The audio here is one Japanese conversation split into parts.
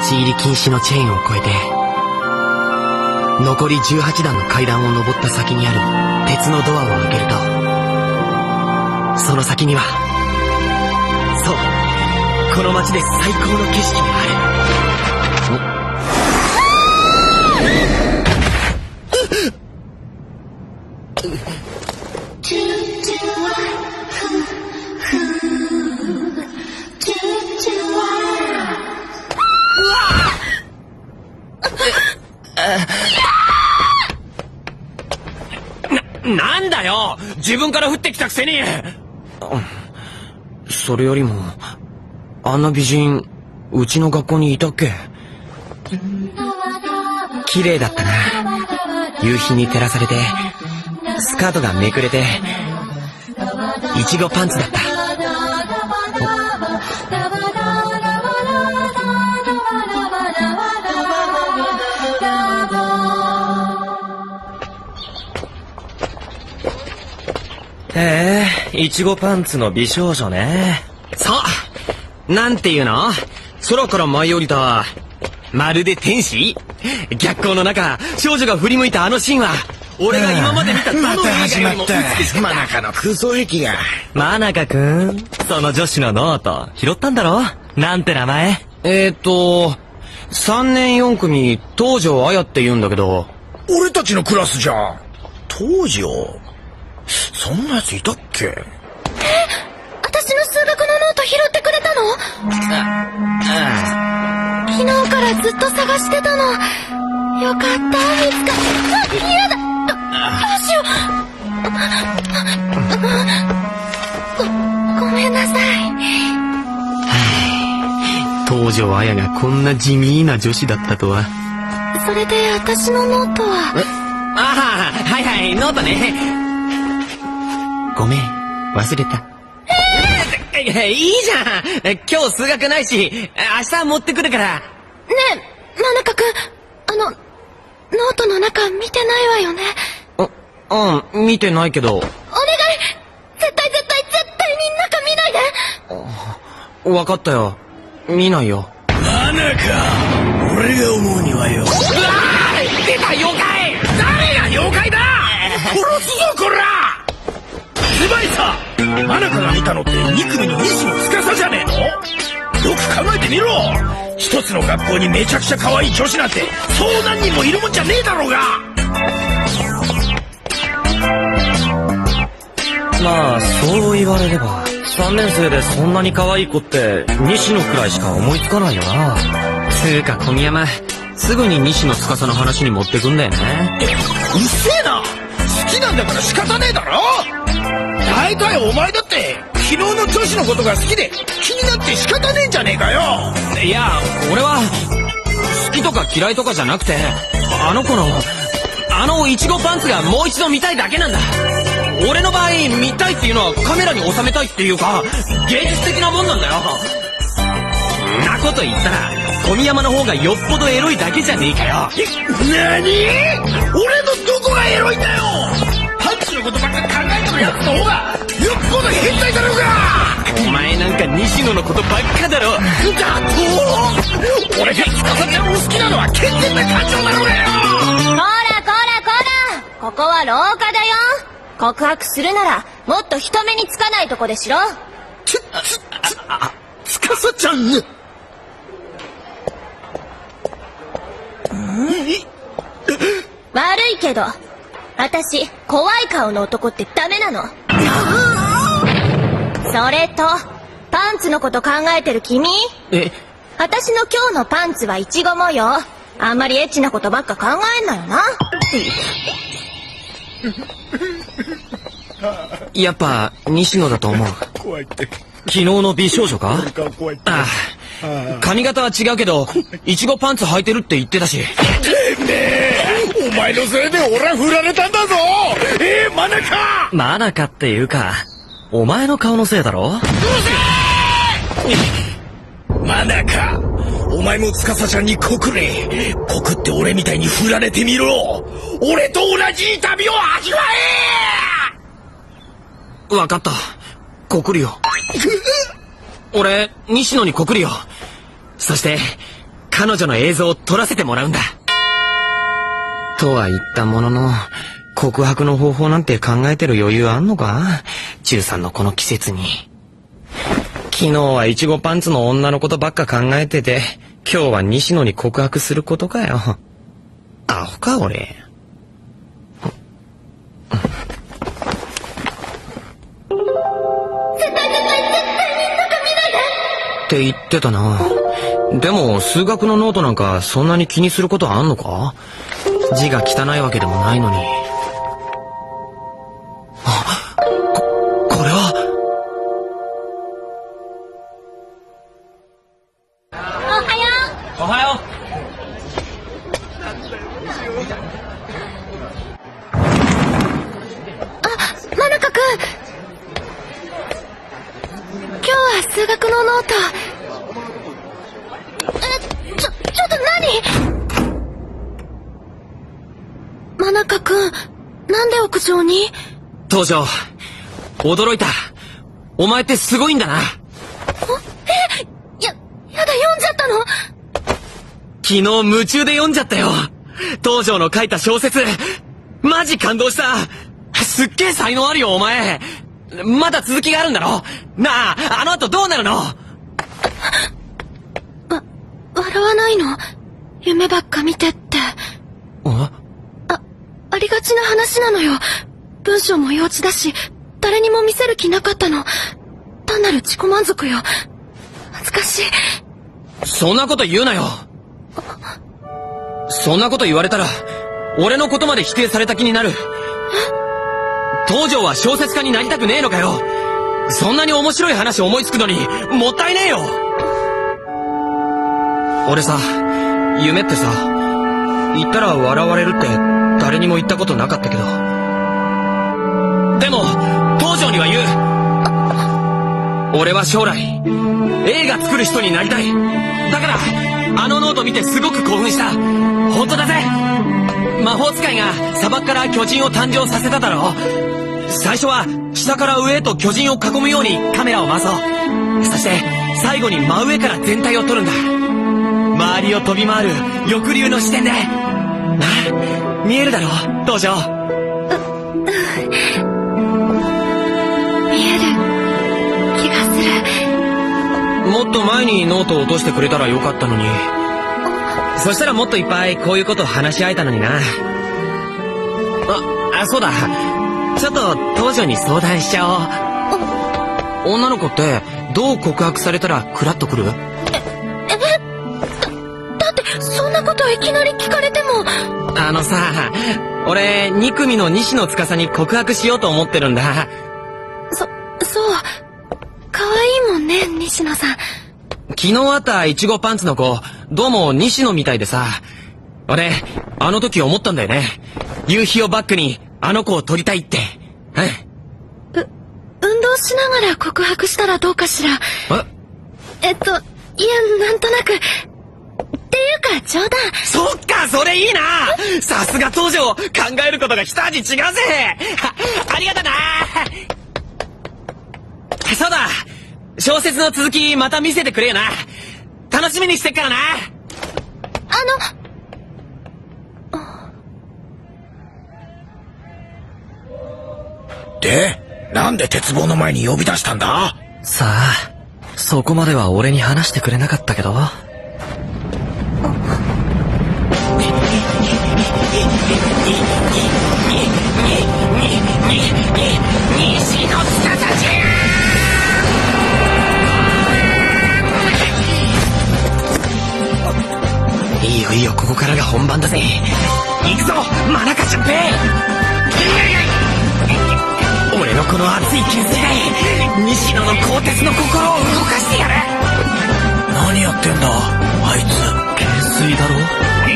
立ち入り禁止のチェーンを越えて残り18段の階段を上った先にある鉄のドアを開けると、その先には、そう、この街で最高の景色がある。 なんだよ、自分から降ってきたくせに。 それよりも、あんな美人うちの学校にいたっけ？綺麗だったな。夕日に照らされてスカートがめくれていちごパンツだった。 へえ、いちごパンツの美少女ね。 そう、なんていうの？空から舞い降りたまるで天使？逆光の中少女が振り向いたあのシーンは俺が今まで見たどの映画よりも美しかった。 マナカの空想壁が。 マナカくん、その女子のノート拾ったんだろ？なんて名前 ？3年4組東條綾って言うんだけど。 俺たちのクラスじゃん。東條、そんなやついたっけ？ 私の数学のノート拾ってくれたの？昨日からずっと探してたの。よかった、見つかった。嫌だ、どうしよう。ごめんなさい。 東條綾がこんな地味な女子だったとは。 それで私のノートは？ はいはい、ノートね。ごめん、忘れた。いいじゃん、今日数学ないし明日持ってくるから。 ねえ、真中くん、ノートの中見てないわよね？ 見てないけど。お願い、 絶対に中見ないで。 わかったよ、見ないよ。 マナカ、俺が思うにはよ。うわー、 出た妖怪！ 誰が妖怪だ！殺すぞこら！ズバイさ、マナカが見たのって2組の西野司じゃねえの？よく考えてみろ。一つの学校にめちゃくちゃ可愛い女子なんてそう何人もいるもんじゃねえだろうが。 まあそう言われれば3年生でそんなに可愛い子って西野くらいしか思いつかないよな。 つうか小宮山、すぐに西野司の話に持ってくんだよね。 うっせえな。好きなんだから仕方ねえだろ。大体お前だって昨日の女子のことが好きで気になって仕方ねえんじゃねえかよ。 いや、俺は好きとか嫌いとかじゃなくて、あの子のいちごパンツがもう一度見たいだけなんだ。俺の場合見たいっていうのはカメラに収めたいっていうか芸術的なもんなんだよ。んなこと言ったら小宮山の方がよっぽどエロいだけじゃねえかよ。 なに？俺のどこがエロいんだよ。パンツのことばっか考えてるやつの方がよっぽど変態だろうが。 お前なんか西野のことばっかだろ。 だと俺が司ちゃんを好きなのは健全な感情だろうがよ。 ここは廊下だよ。告白するならもっと人目につかないとこでしろ。 司ちゃんね。 悪いけど私怖い顔の男ってダメなの。それとパンツのこと考えてる君？私の今日のパンツはいちご模様。あんまりエッチなことばっか考えんなよな。 やっぱ西野だと思う。 怖いって。 昨日の美少女か？ ああ、髪型は違うけどいちごパンツ履いてるって言ってたし。 てめえ、お前のせいで俺は振られたんだぞ。マナカ。 マナカっていうかお前の顔のせいだろ。 マナカ、お前も司ちゃんに告れ。告って俺みたいに振られてみろ。俺と同じ痛みを味わえ。わかった、告るよ。俺西野に告るよ。そして彼女の映像を撮らせてもらうんだ。とは言ったものの、告白の方法なんて考えてる余裕あんのか？中3のこの季節に。昨日はイチゴパンツの女のことばっか考えてて、今日は西野に告白することかよ。アホか俺。って言ってたな。でも数学のノートなんかそんなに気にすることあんのか？字が汚いわけでもないのに。これは。おはよう。 真中くん、今日は数学のノート。ちょっと何？真中くん、なんで屋上に？ 登場。驚いた。お前ってすごいんだな。 やだ、読んじゃったの？ 昨日夢中で読んじゃったよ。東條の書いた小説。マジ感動した。すっげえ才能あるよお前。まだ続きがあるんだろ。なあ、あの後どうなるの？ 笑わないの？夢ばっか見てって。ありがちな話なのよ。文章も幼稚だし、誰にも見せる気なかったの。単なる自己満足よ。恥ずかしい。 そんなこと言うなよ。そんなこと言われたら俺のことまで否定された気になる。東條は小説家になりたくねえのかよ。そんなに面白い話思いつくのにもったいねえよ。俺さ、夢ってさ、言ったら笑われるって誰にも言ったことなかったけど、でも東條には言う。俺は将来映画作る人になりたい。だからあのノート見てすごく興奮した。本当だぜ。魔法使いが砂漠から巨人を誕生させただろう。最初は下から上へと巨人を囲むようにカメラを回そう。そして最後に真上から全体を撮るんだ。周りを飛び回る翼竜の視点で。見えるだろ東條。 見える気がする。 もっと前にノートを落としてくれたらよかったのに。そしたらもっといっぱいこういうこと話し合えたのにな。そうだ、ちょっと東條に相談しちゃおう。女の子ってどう告白されたらクラッとくる？だってそんなこといきなり聞かれても。 さ、俺2組の西野司に告白しようと思ってるんだ。 そう可愛いもんね、西野さん。 昨日会ったイチゴパンツの子、どうも西野みたいでさ。俺あの時思ったんだよね。夕日をバックにあの子を撮りたいって。 運動しながら告白したらどうかしら。いや、なんとなく。っていうか冗談。 そっか、それいいな。さすが東條、考えることが一味違うぜ。ありがとな。そうだ、小説の続きまた見せてくれよな。楽しみにしてっからな。 で、なんで鉄棒の前に呼び出したんだ？ さあ、そこまでは俺に話してくれなかったけど。 西の司じゃ。 いいよいいよ、ここからが本番だぜ。行くぞ真中純平。俺のこの熱い懸垂で西野の鋼鉄の心を動かしてやる。 何やってんだあいつ。 懸垂だろ。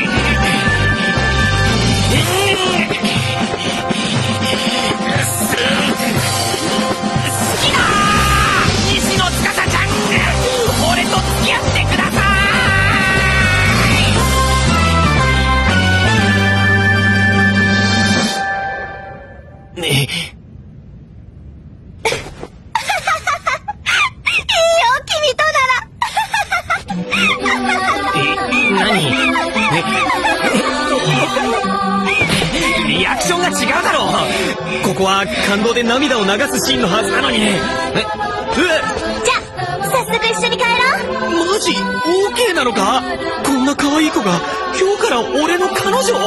好きだ西野司ちゃん、俺と付き合ってください。 いいよ、君となら。 何？リアクションが違うだろう。ここは感動で涙を流すシーンのはずなのに。 じゃあ早速一緒に帰ろう。 マジ OK なのか？こんな可愛い子が今日から俺の彼女？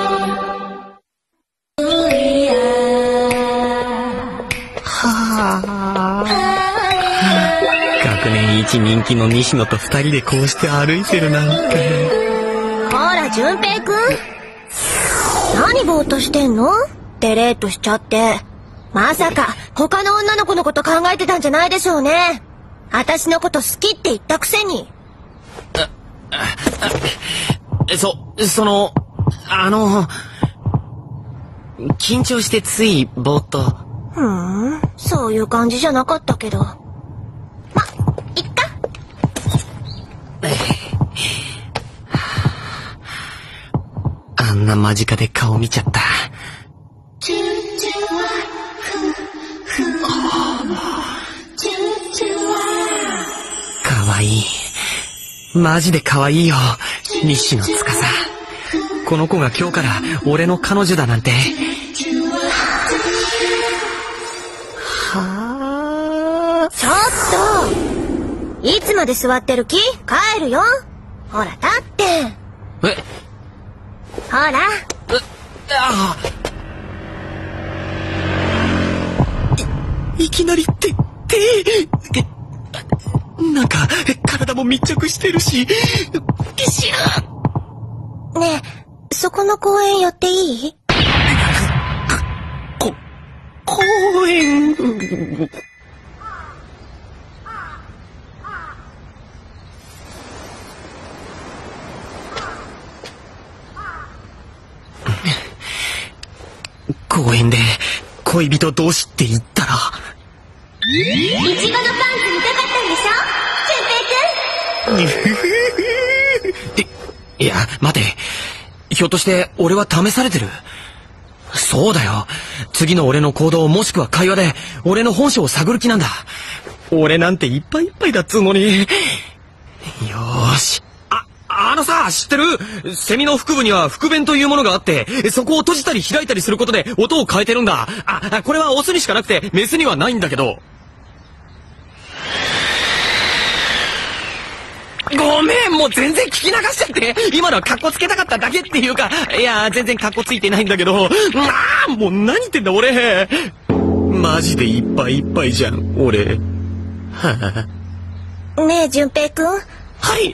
学年一人気の西野と二人でこうして歩いてるなんて。 ほら淳平くん、何ぼーっとしてんの？デレーっとしちゃって。まさか他の女の子のこと考えてたんじゃないでしょうね。私のこと好きって言ったくせに。 緊張してついぼーっと。 そういう感じじゃなかったけど。ま、いっか。 あんな間近で顔見ちゃった。かわいい。マジでかわいいよ、西野司。この子が今日から俺の彼女だなんて。 ちょっと、いつまで座ってる気？帰るよ。ほら立って。ほら。 いきなりなんか体も密着してるし。 ねえ、そこの公園寄っていい？ 公園。公園で恋人同士って言ったら。 いちごのパンツ見たかったんでしょ？淳平くん。 いや、待て。ひょっとして俺は試されてる？そうだよ。次の俺の行動もしくは会話で俺の本性を探る気なんだ。俺なんていっぱいいっぱいだっつうのに。よーし。あのさ、知ってる？セミの腹部には腹弁というものがあって、そこを閉じたり開いたりすることで音を変えてるんだ。これはオスにしかなくてメスにはないんだけど。ごめん、もう全然聞き流しちゃって。今のはカッコつけたかっただけっていうか、いや全然カッコついてないんだけど。もう何言ってんだ俺。マジでいっぱいいっぱいじゃん俺。 ねえ淳平くん。 はい。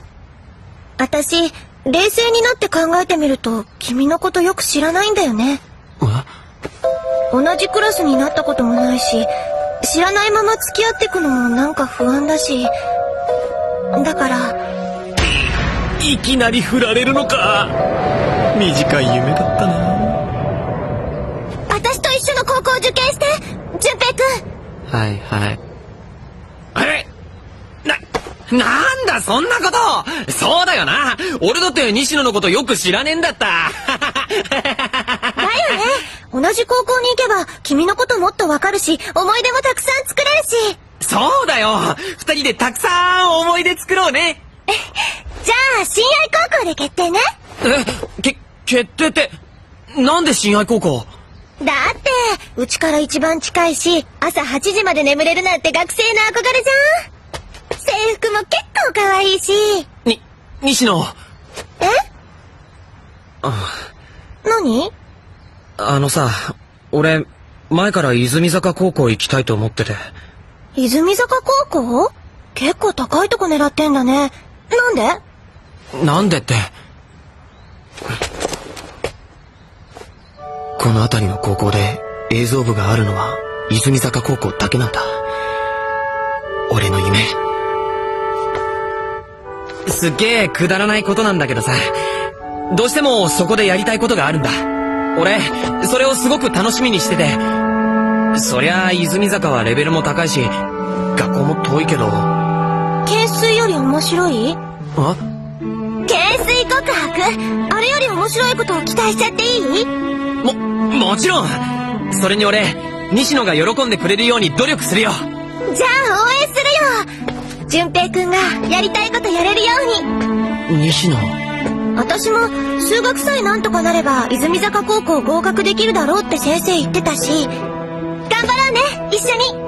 私冷静になって考えてみると君のことよく知らないんだよね。同じクラスになったこともないし、知らないまま付き合ってくのもなんか不安だし、だから。 いきなり振られるのか。短い夢だったな。 私と一緒の高校受験して淳平くん。 はいはい。なんだそんなこと。そうだよな。俺だって西野のことよく知らねえんだった。 だよね。同じ高校に行けば君のこともっとわかるし、思い出もたくさん作れるし。 そうだよ。二人でたくさん思い出作ろうね。 じゃあ親愛高校で決定ね。 決定ってなんで親愛高校？ だってうちから一番近いし、朝8時まで眠れるなんて学生の憧れじゃん。制服も結構可愛いし。 西野。 何？ さ、俺前から泉坂高校行きたいと思ってて。 泉坂高校？結構高いとこ狙ってんだね。なんでってこの辺りの高校で映像部があるのは泉坂高校だけなんだ。俺の夢。すっげえくだらないことなんだけどさ、どうしてもそこでやりたいことがあるんだ。俺それをすごく楽しみにしてて。そりゃあ泉坂はレベルも高いし学校も遠いけど。 懸垂より面白い？懸垂告白？あれより面白いことを期待しちゃっていい？ もちろん。それに俺西野が喜んでくれるように努力するよ。 じゃあ応援するよ。淳平くんがやりたいことやれるように。 西野私も数学さえなんとかなれば泉坂高校合格できるだろうって先生言ってたし、頑張ろうね、一緒に。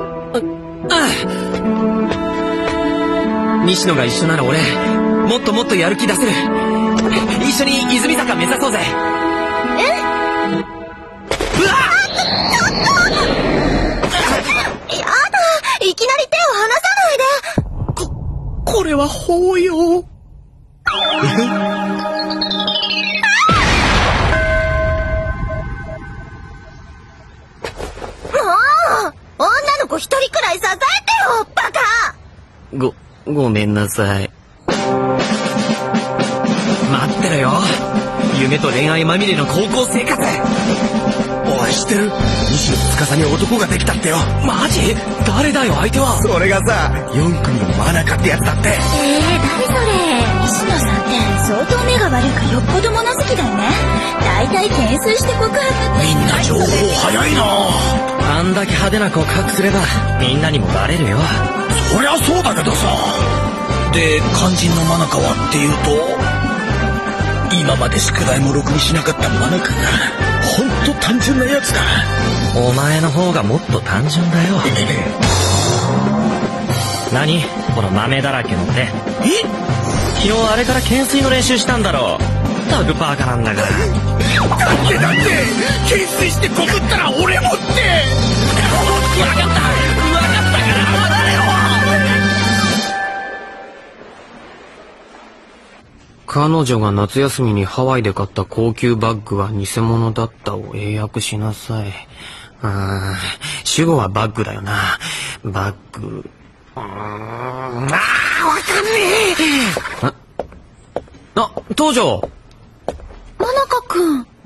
西野が一緒なら俺もっともっとやる気出せる。一緒に泉坂目指そうぜ。うわっ、 やだ、いきなり手を離さないで。 これは抱擁。 もう女の子一人くらい支えてよ、バカ。 ごめんなさい。待ってろよ、夢と恋愛まみれの高校生活。 おい、知ってる？西野司に男ができたってよ。 マジ？誰だよ相手は。 それがさ、4組の真中ってやつだって。 誰それ。西野さんって相当目が悪いかよっぽど物好きだよね。大体懸垂して告白って。 みんな情報早いな。 あんだけ派手な告白すればみんなにもバレるよ。 そりゃそうだけどさ。で、肝心の真中はっていうと、今まで宿題もろくにしなかった真中がほんと単純なやつだ。 お前の方がもっと単純だよ。何この豆だらけの手。昨日あれから懸垂の練習したんだろう。タグパーカなんだから。 だって懸垂して告ったら俺もって。分かったから離れよ。 彼女が夏休みにハワイで買った高級バッグは偽物だったを英訳しなさい。主語はバッグだよな。バッグ。わかんねえ。東條。 真中くん。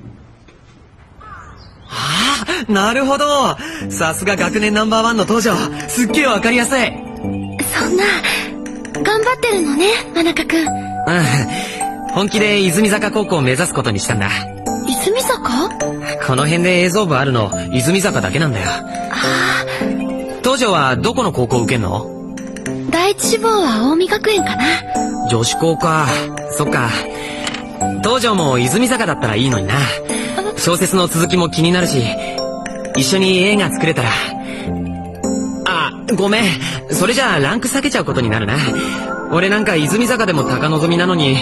なるほど。さすが学年ナンバーワンの東條。すっげえわかりやすい。 そんな、頑張ってるのね、真中くん。 本気で泉坂高校を目指すことにしたんだ。 泉坂？ この辺で映像部あるの泉坂だけなんだよ。東條はどこの高校受けんの？ 第一志望は近江学園かな。 女子校か。そっか。東條も泉坂だったらいいのにな。小説の続きも気になるし、一緒に映画作れたら。ごめん、それじゃあランク下げちゃうことになるな。俺なんか泉坂でも高望みなのに。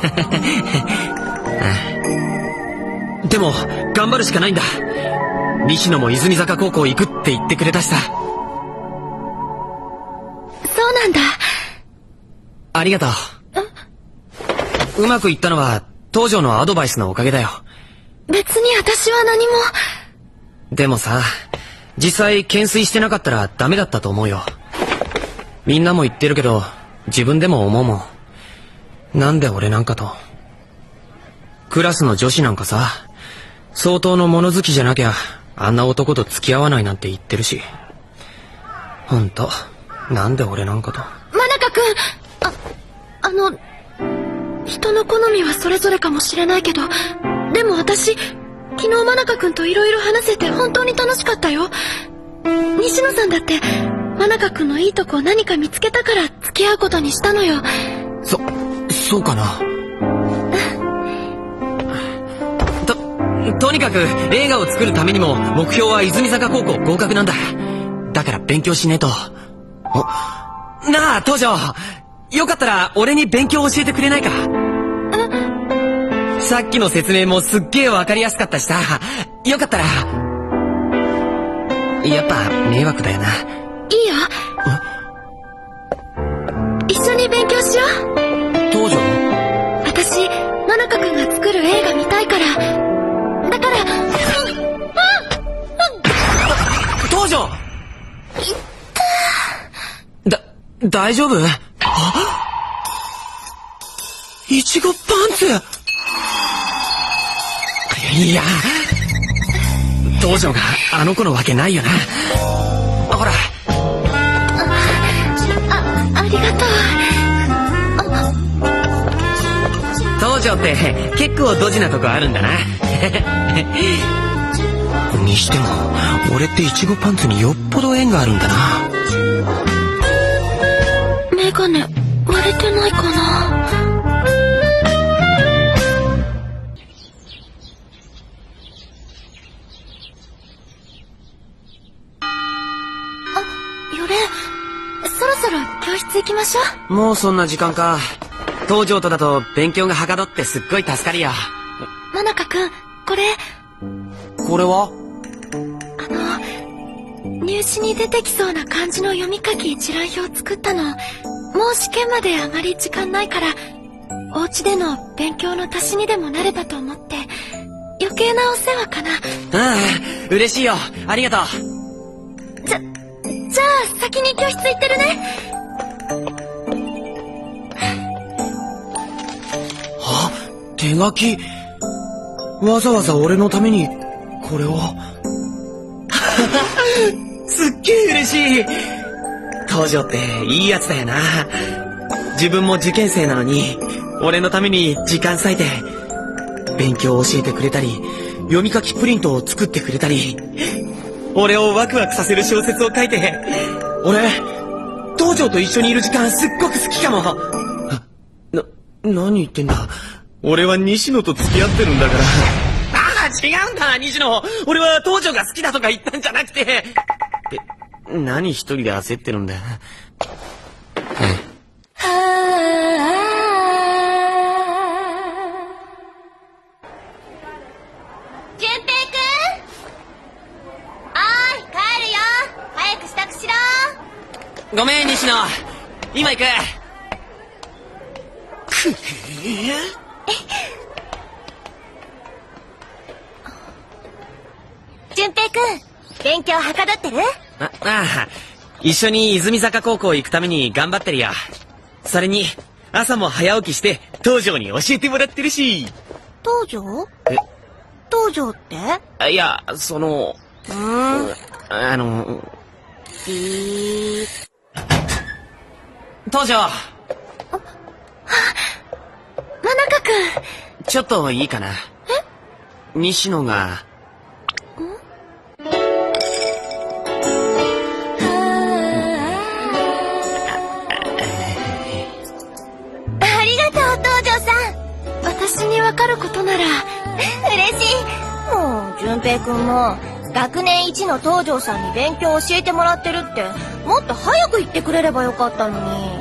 でも頑張るしかないんだ。西野も泉坂高校行くって言ってくれたしさ。 そうなんだ。 ありがとう。うまくいったのは東條のアドバイスのおかげだよ。 別に私は何も。 でもさ、実際懸垂してなかったらダメだったと思うよ。みんなも言ってるけど自分でも思うもん。なんで俺なんかと。クラスの女子なんかさ、相当の物好きじゃなきゃあんな男と付き合わないなんて言ってるし。ほんとなんで俺なんかと。 真中くん、人の好みはそれぞれかもしれないけど、でも私昨日真中くんといろいろ話せて本当に楽しかったよ。西野さんだって真中くんのいいとこ何か見つけたから付き合うことにしたのよ。 そうかな。とにかく映画を作るためにも目標は泉坂高校合格なんだ。だから勉強しねえと。なあ東條、よかったら俺に勉強教えてくれないか？さっきの説明もすっげえわかりやすかったしさ、よかったら。やっぱ迷惑だよな。 いいよ。一緒に勉強しよう。 東條？ 私真中くんが作る映画見たいから。だから東條！大丈夫？いちごパンツ！いや、東條があの子のわけないよな。ほら。 ありがとう。 東條って結構ドジなとこあるんだな。にしても俺っていちごパンツによっぽど縁があるんだな。 メガネ割れてないかな。 ましょう。 もうそんな時間か。東條とだと勉強がはかどってすっごい助かるよ。 真中くん、これ。 これは？ 入試に出てきそうな漢字の読み書き一覧表作ったの。もう試験まであまり時間ないから、お家での勉強の足しにでもなればと思って、余計なお世話かな。 嬉しいよ。ありがとう。 じゃあ先に教室行ってるね。 あ、手書き。わざわざ俺のためにこれを。すっげえ嬉しい。東條っていいやつだよな。自分も受験生なのに俺のために時間割いて勉強を教えてくれたり、読み書きプリントを作ってくれたり、俺をワクワクさせる小説を書いて。俺東條と一緒にいる時間すっごく好きかも。何言ってんだ。俺は西野と付き合ってるんだから。違うんだ西野。俺は東條が好きだとか言ったんじゃなくて。何一人で焦ってるんだ。 淳平くん、おーい帰るよ。早く支度しろ。 ごめん西野、今行く。 淳平くん、勉強はかどってる？ 一緒に泉坂高校行くために頑張ってるよ。それに朝も早起きして東條に教えてもらってるし。 東條？東條って？ いや、その東條。 真中くん、 ちょっといいかな。西野が。 ありがとう東條さん。私にわかることなら嬉しい。もう淳平くんも学年一の東條さんに勉強教えてもらってるってもっと早く言ってくれればよかったのに。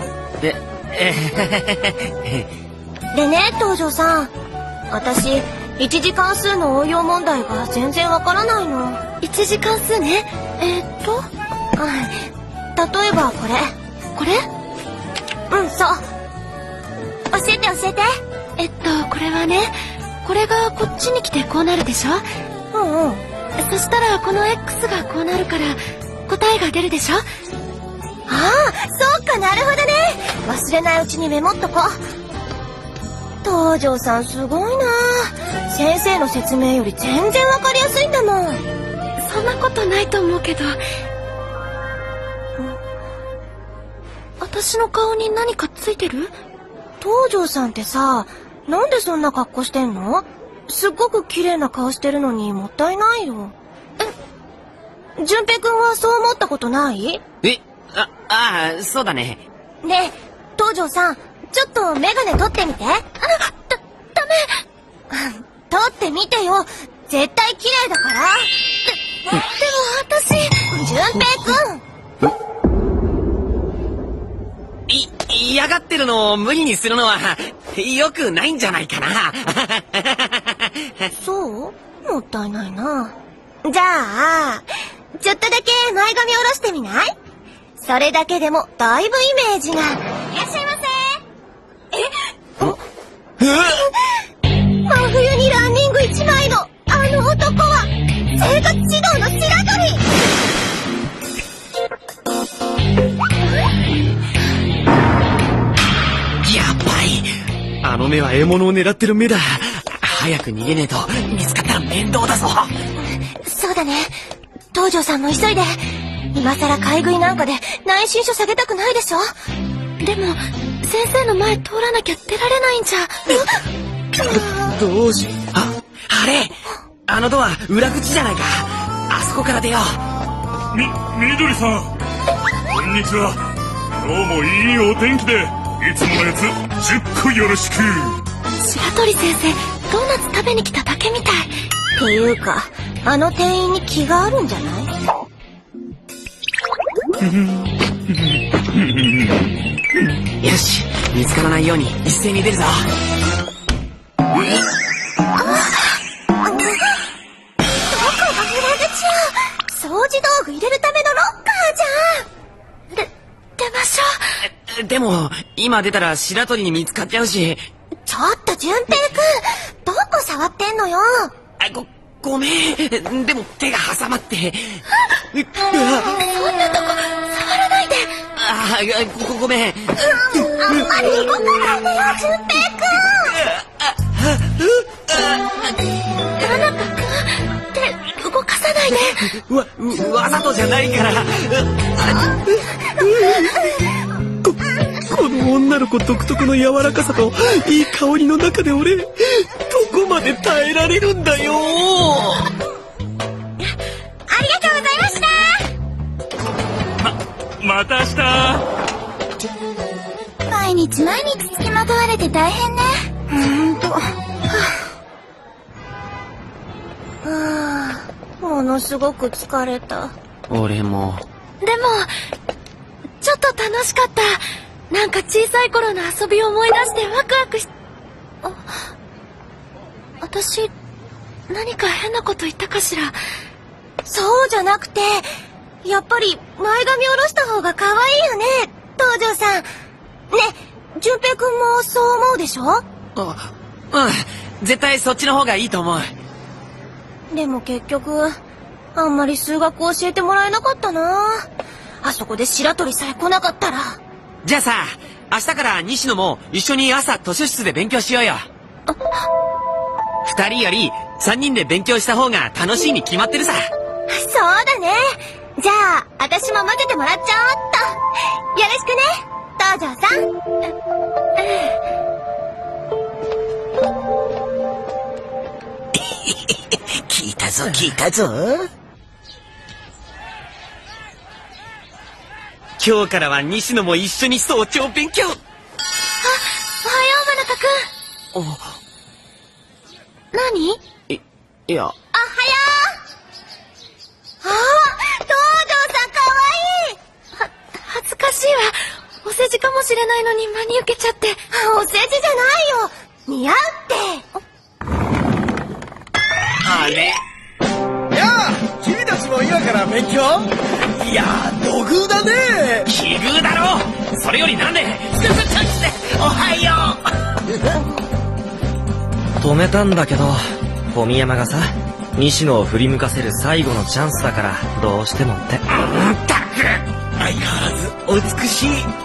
でね東條さん、私一次関数の応用問題が全然わからないの。一次関数ね。例えばこれ。これ？うん、そう。教えて。これはね、これがこっちに来てこうなるでしょ。そしたらこの X がこうなるから答えが出るでしょ。そうか、なるほどね。忘れないうちにメモっとこう。東條さんすごいな。先生の説明より全然わかりやすいんだもん。そんなことないと思うけど。私の顔に何かついてる？東條さんってさ、なんでそんな格好してんの？すっごく綺麗な顔してるのにもったいないよ。淳平くんはそう思ったことない？ そうだね。 ねえ、東條さん、ちょっとメガネ取ってみて。ダメ。取ってみてよ。絶対綺麗だから。でも私、淳平くん。 嫌がってるのを無理にするのは良くないんじゃないかな。 そう？もったいないな。じゃあ、ちょっとだけ前髪下ろしてみない？それだけでもだいぶイメージが。いらっしゃいませ。真冬にランニング1枚のあの男は生活指導の白鳥。 やっぱりあの目は獲物を狙ってる目だ。早く逃げねえと見つかったら面倒だぞ。 そうだね。東條さんも急いで。今さら買い食いなんかで内申書下げたくないでしょ。でも先生の前通らなきゃ出られないんじゃ。 どうし。あれ、あのドア裏口じゃないか。あそこから出よう。 みどりさん、こんにちは。今日もいいお天気でいつものやつ10個よろしく。 白鳥先生、ドーナツ食べに来ただけみたい。っていうか、あの店員に気があるんじゃない？ よし、見つからないように一斉に出るぞ。 どこが裏口や。掃除道具入れるためのロッカーじゃん。出ましょう。でも今出たら白鳥に見つかっちゃうし。 ちょっと淳平くん、どこ触ってんのよ。 ごめん。でも手が挟まって。 そんなとこ触らないで。 ごめん。 あんまり動かないでよ、淳平くん。田中くん、手動かさないで。 わざとじゃないから。この女の子独特の柔らかさといい香りの中で俺どこまで耐えられるんだよ。 ありがとうございました。 また明日。 毎日付きまとわれて大変ね。ものすごく疲れた。 俺も。 でもちょっと楽しかった。なんか小さい頃の遊びを思い出してワクワクし。私何か変なこと言ったかしら。そうじゃなくて、やっぱり前髪下ろした方が可愛いよね、東條さん。ね、淳平くんもそう思うでしょ？ 絶対そっちの方がいいと思う。 でも結局あんまり数学教えてもらえなかったな。あそこで白鳥さえ来なかったら。 じゃあさ、明日から西野も一緒に朝図書室で勉強しようよ。2人より3人で勉強した方が楽しいに決まってるさ。 そうだね。じゃあ私も混ぜてもらっちゃおうっと。よろしくね、東條さん。 聞いたぞ。 今日からは西野も一緒に早朝勉強。 おはよう、真中くん。何？ いや。 おはよう。東條さんかわいい。恥ずかしいわ。お世辞かもしれないのに真に受けちゃって。お世辞じゃないよ。似合うって。 あれ？ やあ、君たちも今から勉強？いやー、土偶だね。 奇遇だろ。それよりなんでおはよう。止めたんだけど、小宮山がさ、西野を振り向かせる最後のチャンスだからどうしてもって。 相変わらずお美しい。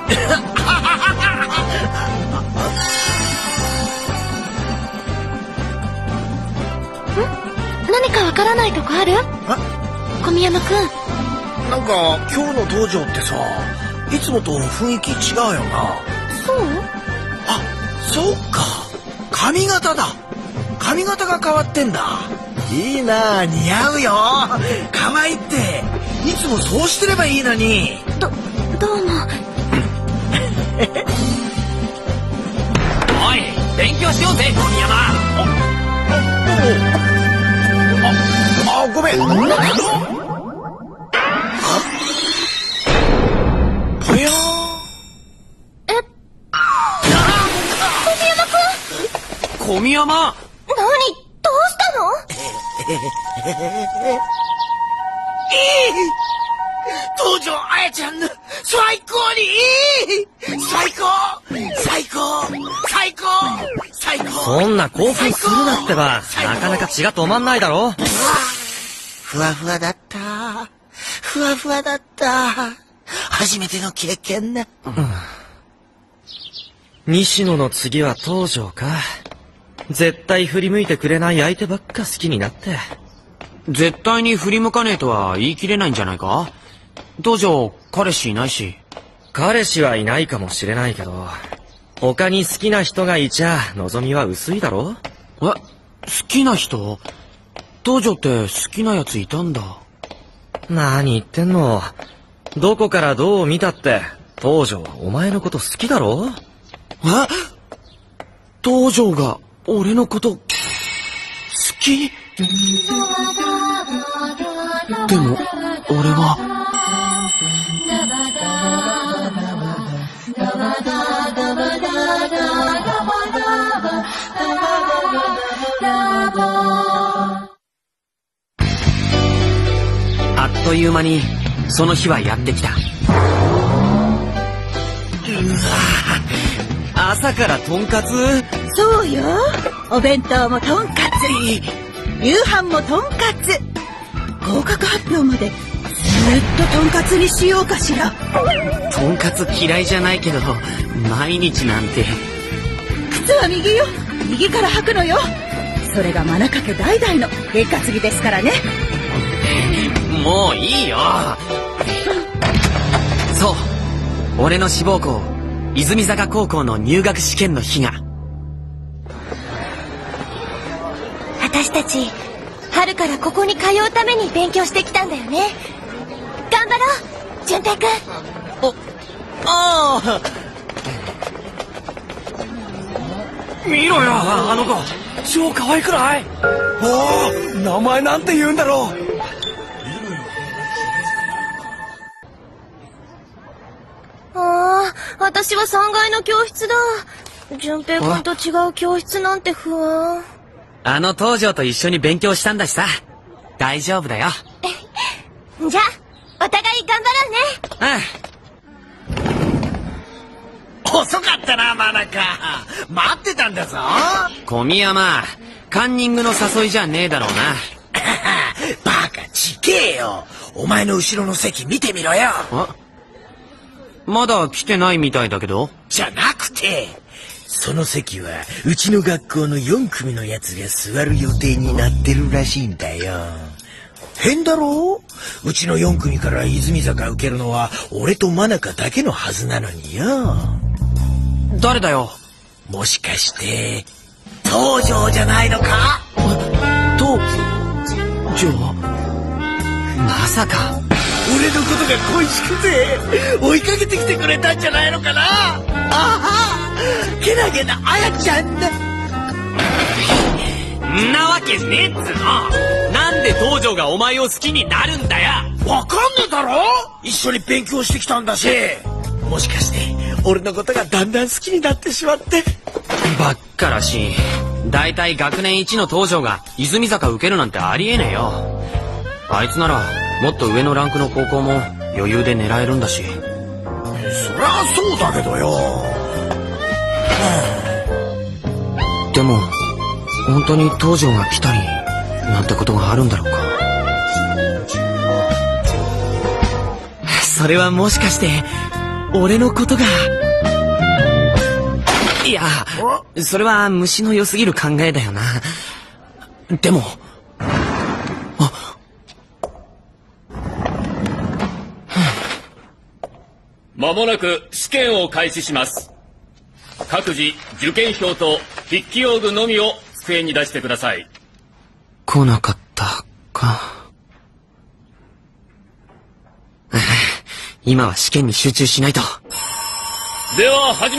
何かわからないとこある？小宮山くん。 なんか今日の道場ってさ、いつもと雰囲気違うよな。 そう？ あ、そうか。髪型だ。髪型が変わってんだ。いいな、似合うよ。可愛いって。いつもそうしてればいいのに。 どうも。 おい、勉強しようぜ、小宮山。 ごめん。ぽよー。 小宮山。 何？どうしたの？ 東條綾ちゃんの最高にいい。最高。 そんな興奮するなってば、なかなか血が止まんないだろ。 ふわふわだった。初めての経験ね。 西野の次は東條か。絶対振り向いてくれない相手ばっか好きになって。 絶対に振り向かねえとは言い切れないんじゃないか。東條彼氏いないし。 彼氏はいないかもしれないけど、他に好きな人がいちゃ望みは薄いだろ。 好きな人？東條って好きなやついたんだ。 何言ってんの。どこからどう見たって東條はお前のこと好きだろ。 東條が俺のこと好き？でも俺はあっという間にその日はやってきた。朝からとんかつ？ そうよ。お弁当もとんかつ、夕飯もとんかつ。合格発表までずっととんかつにしようかしら。 とんかつ嫌いじゃないけど、毎日なんて。 靴は右よ。右から履くのよ。それが真中家代々の験担ぎですからね。 もういいよ。そう、俺の志望校泉坂高校の入学試験の日が。 私たち春からここに通うために勉強してきたんだよね。頑張ろう、潤平くん。 ああ、見ろよ、あの子超可愛くない？ おお、名前なんて言うんだろう。 ああ、私は3階の教室だ。潤平くんと違う教室なんて不安。 あの東條と一緒に勉強したんだしさ、大丈夫だよ。 じゃあお互い頑張ろうね。 遅かったな、真中。待ってたんだぞ。 小宮山、カンニングの誘いじゃねえだろうな。 バカちけえよ。お前の後ろの席見てみろよ。 まだ来てないみたいだけど。 じゃなくて、その席はうちの学校の4組のやつが座る予定になってるらしいんだよ。変だろう？うちの4組から泉坂受けるのは俺と真中だけのはずなのによ。 誰だよ。 もしかして東條じゃないのか？ 東條？まさか俺のことが恋しくて追いかけてきてくれたんじゃないのかな。ああ、けなげなあやちゃんだ。 んなわけねえっつうの。なんで東條がお前を好きになるんだよ。 わかんねえだろ。一緒に勉強してきたんだし。もしかして俺のことがだんだん好きになってしまって。 ばっからしい。だいたい学年一の東條が泉坂受けるなんてありえねえよ。あいつならもっと上のランクの高校も余裕で狙えるんだし。 そりゃそうだけどよ。 でも本当に東條が来たりなんてことがあるんだろうか。それはもしかして俺のことが。いや、それは虫の良すぎる考えだよな。でもまもなく試験を開始します。各自受験票と筆記用具のみを机に出してください。 来なかったか。今は試験に集中しないと。 では始め。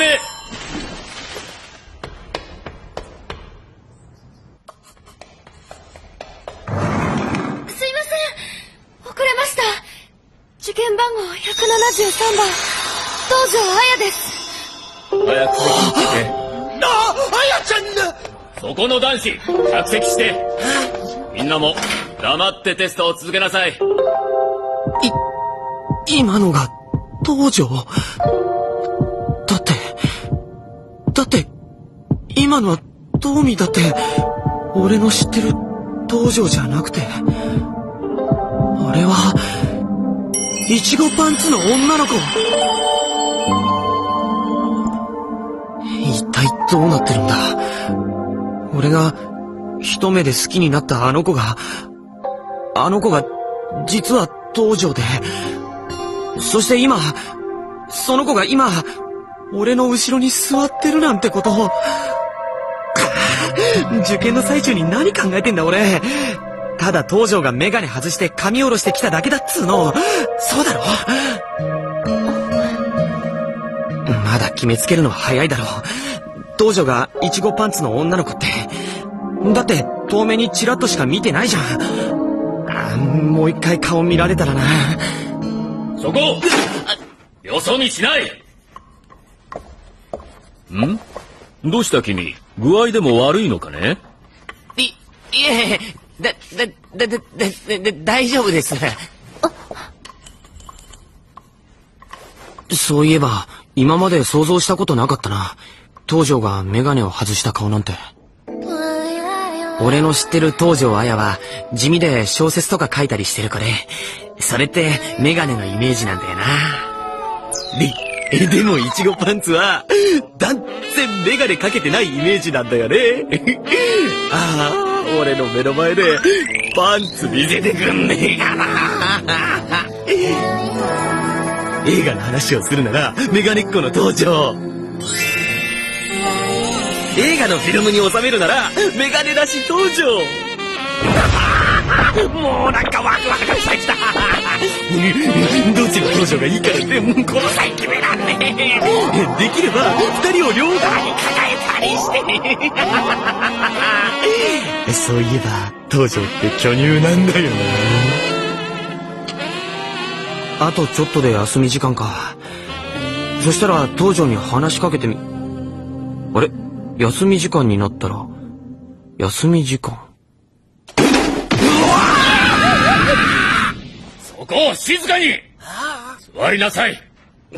すいません、遅れました。受験番号173番東條彩です。 早く席について。 あやちゃんだ。 そこの男子着席して。みんなも黙ってテストを続けなさい。 今のが東條？だって今のは東美だって。俺の知ってる東條じゃなくて、あれはいちごパンツの女の子。一体どうなってるんだ。俺が一目で好きになったあの子が実は東條で、そして今その子が今俺の後ろに座ってるなんてことを。受験の最中に何考えてんだ俺。ただ東條がメガネ外して髪下ろしてきただけだっつうの。そうだろ。まだ決めつけるのは早いだろう。東條がいちごパンツの女の子って、だって遠目にチラッとしか見てないじゃん。もう一回顔見られたらな。 そこよそ見しない。 ん？どうした君？具合でも悪いのかね？ いえ、大丈夫です。そういえば、今まで想像したことなかったな。東條がメガネを外した顔なんて。俺の知ってる東條綾は、地味で小説とか書いたりしてる子で、それってメガネのイメージなんだよな。でもイチゴパンツは、断然メガネかけてないイメージなんだよね。ああ、俺の目の前で、パンツ見せてくんねえかな。映画の話をするなら、メガネっ子の東條。映画のフィルムに収めるなら、メガネなし登場。もうなんかワクワクしてきた。どっちの登場がいいからって、この際決めらんねえ。できれば、二人を両側に抱えたりして。そういえば、登場って巨乳なんだよな。あとちょっとで休み時間か。そしたら、登場に話しかけてみ。あれ？休み時間になったら、休み時間。 そこを静かに！座りなさい。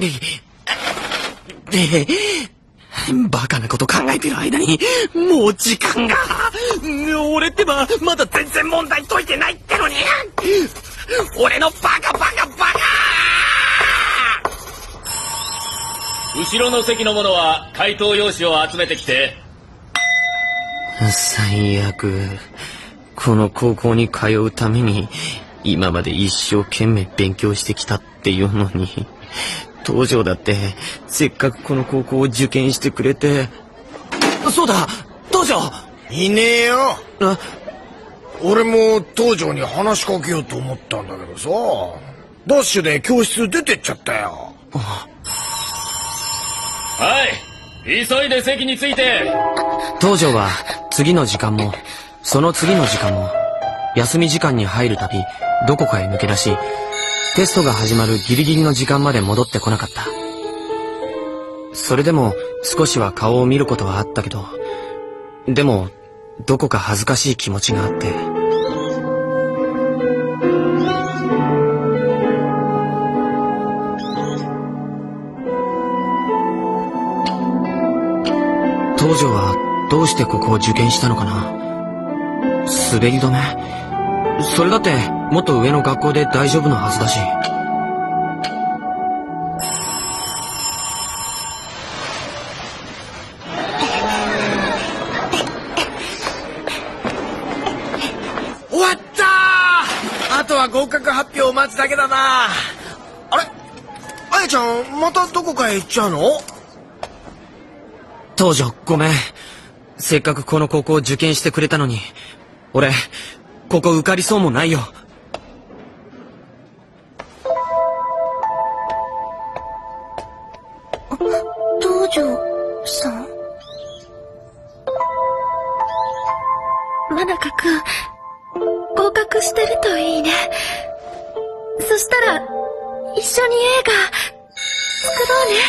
バカなこと考えてる間に、もう時間が。俺ってば、まだ全然問題解いてないってのに。俺のバカ！ 後ろの席の者は回答用紙を集めてきて。 最悪。この高校に通うために今まで一生懸命勉強してきたっていうのに、東條だってせっかくこの高校を受験してくれて。そうだ、東條いねえよ。俺も東條に話しかけようと思ったんだけどさ、ダッシュで教室出てっちゃったよ。 はい、急いで席に着いて。 東條は次の時間もその次の時間も休み時間に入るたびどこかへ抜け出し、テストが始まるギリギリの時間まで戻ってこなかった。それでも少しは顔を見ることはあったけど、でもどこか恥ずかしい気持ちがあって。東條はどうしてここを受験したのかな。滑り止め？それだってもっと上の学校で大丈夫なはずだし。 終わったー。あとは合格発表を待つだけだな。あれ、あやちゃんまたどこかへ行っちゃうの？ 東條、ごめん。せっかくこの高校を受験してくれたのに、俺ここ受かりそうもないよ。 東條さん？真中くん、合格してるといいね。そしたら一緒に映画作ろうね。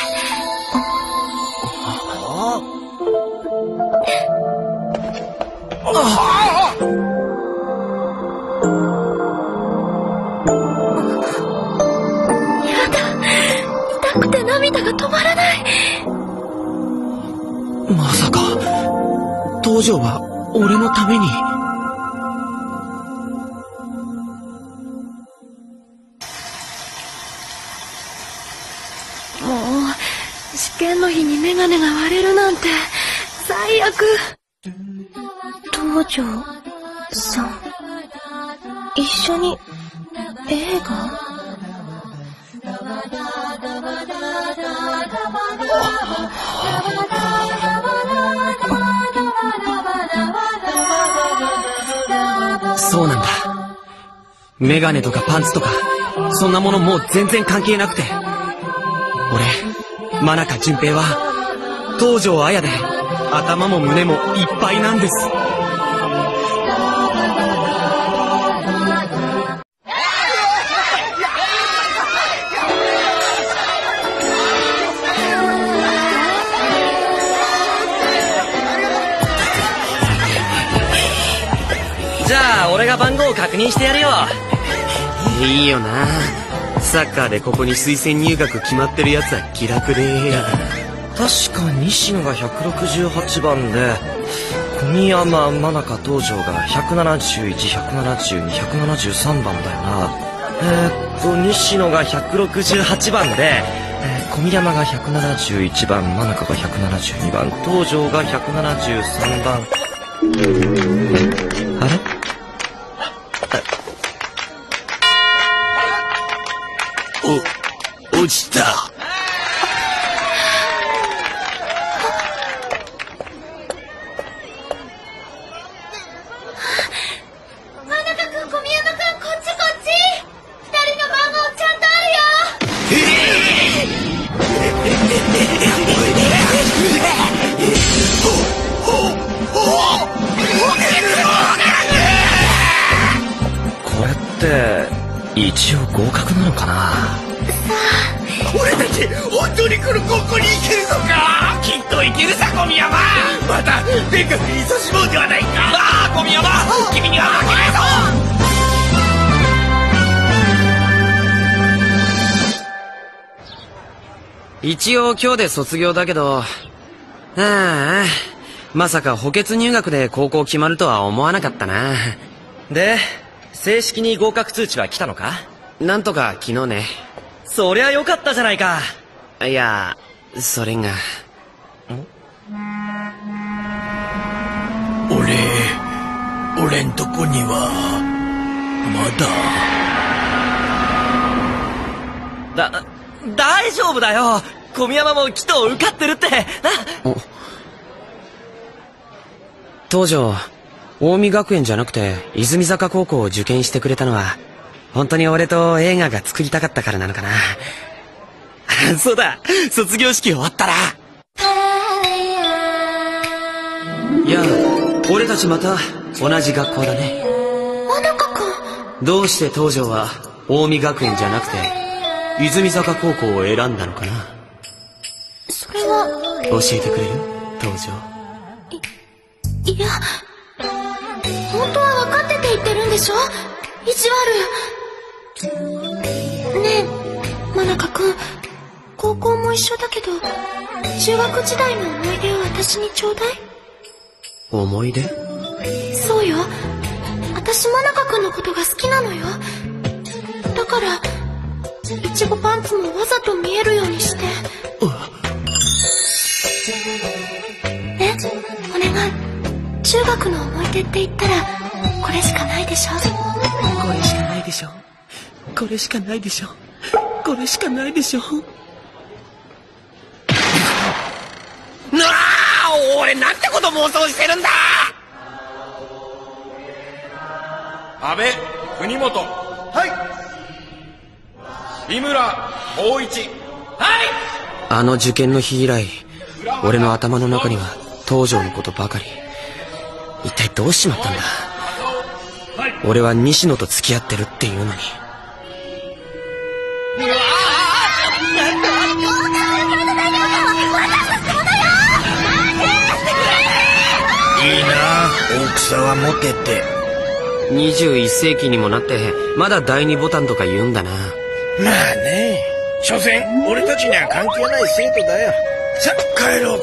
やだ、痛くて涙が止まらない。 まさか東條は俺のために。 もう試験の日にメガネが割れるなんて最悪。東條さん、一緒に映画？ そうなんだ。メガネとかパンツとかそんなものもう全然関係なくて、俺真中純平は東條綾で頭も胸もいっぱいなんです。 じゃあ俺が番号を確認してやるよ。 いいよな。サッカーでここに推薦入学決まってるやつは気楽で。 確か西野が168番で、小宮山真中東條が171、172、173番だよな。西野が168番で、小宮山が171番、真中が172番、東條が173番。あれ？ 落ちた。 真中君、小宮山君、こっちこっち。二人の番号ちゃんとあるこれって一応合格なのかな。 俺たち本当にこの高校に行けるのか。きっと行けるさ、小宮山。またでっかくいそしもうではないか。ああ、小宮山、君には負けないぞ。 一応今日で卒業だけど、まさか補欠入学で高校決まるとは思わなかったな。 で、正式に合格通知は来たのか？ なんとか昨日ね。 そりゃよかったじゃないか。 いや、それが。 俺んとこにはまだ。 大丈夫だよ。小宮山もきっと受かってるってな。 東條、近江学園じゃなくて泉坂高校を受験してくれたのは本当に俺と映画が作りたかったからなのかな。 そうだ、卒業式終わったら。 いや、俺たちまた同じ学校だね。 真中君。 どうして東條は近江学園じゃなくて泉坂高校を選んだのかな。 それは教えてくれる？東條。 いや、本当は分かってて言ってるんでしょ？意地悪。ねえ、真中君、高校も一緒だけど中学時代の思い出を私にちょうだい。 思い出？ そうよ、私真中君のことが好きなのよ。だからいちごパンツもわざと見えるようにして。ね、お願い。中学の思い出って言ったらこれしかないでしょ。 これしかないでしょ。これしかないでしょ。これしかないでしょ。 なあ、俺なんてこと妄想してるんだ。 安倍国本。はい。井村光一。はい。 あの受験の日以来、俺の頭の中には東條のことばかり。一体どうしちまったんだ。俺は西野と付き合ってるっていうのに。 いいな、大きさはモテて。 21世紀にもなってまだ第2ボタンとか言うんだな。 まあね、所詮俺たちには関係ない生徒だよ。さあ帰ろう。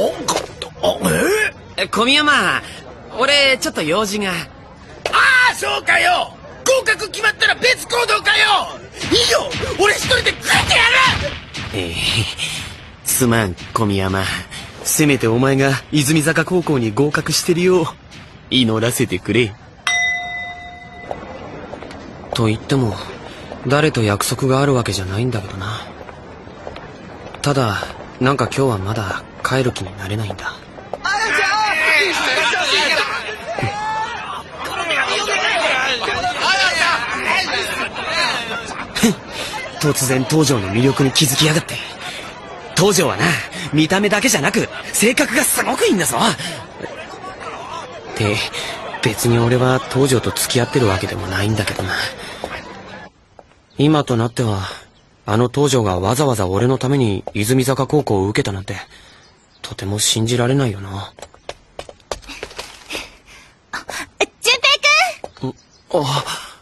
小宮山、俺ちょっと用事が。 ああ、そうかよ。合格決まったら別行動かよ。いいよ、俺一人で食ってやる。 すまん小宮山、せめてお前が泉坂高校に合格してるよう祈らせてくれ。と言っても誰と約束があるわけじゃないんだけどな。ただなんか今日はまだ帰る気になれないんだ。突然東條の魅力に気づきやがって。東條はな、見た目だけじゃなく性格がすごくいいんだぞ。って別に俺は東條と付き合ってるわけでもないんだけどな。今となってはあの東條がわざわざ俺のために泉坂高校を受けたなんてとても信じられないよな。 淳平くん、 あ、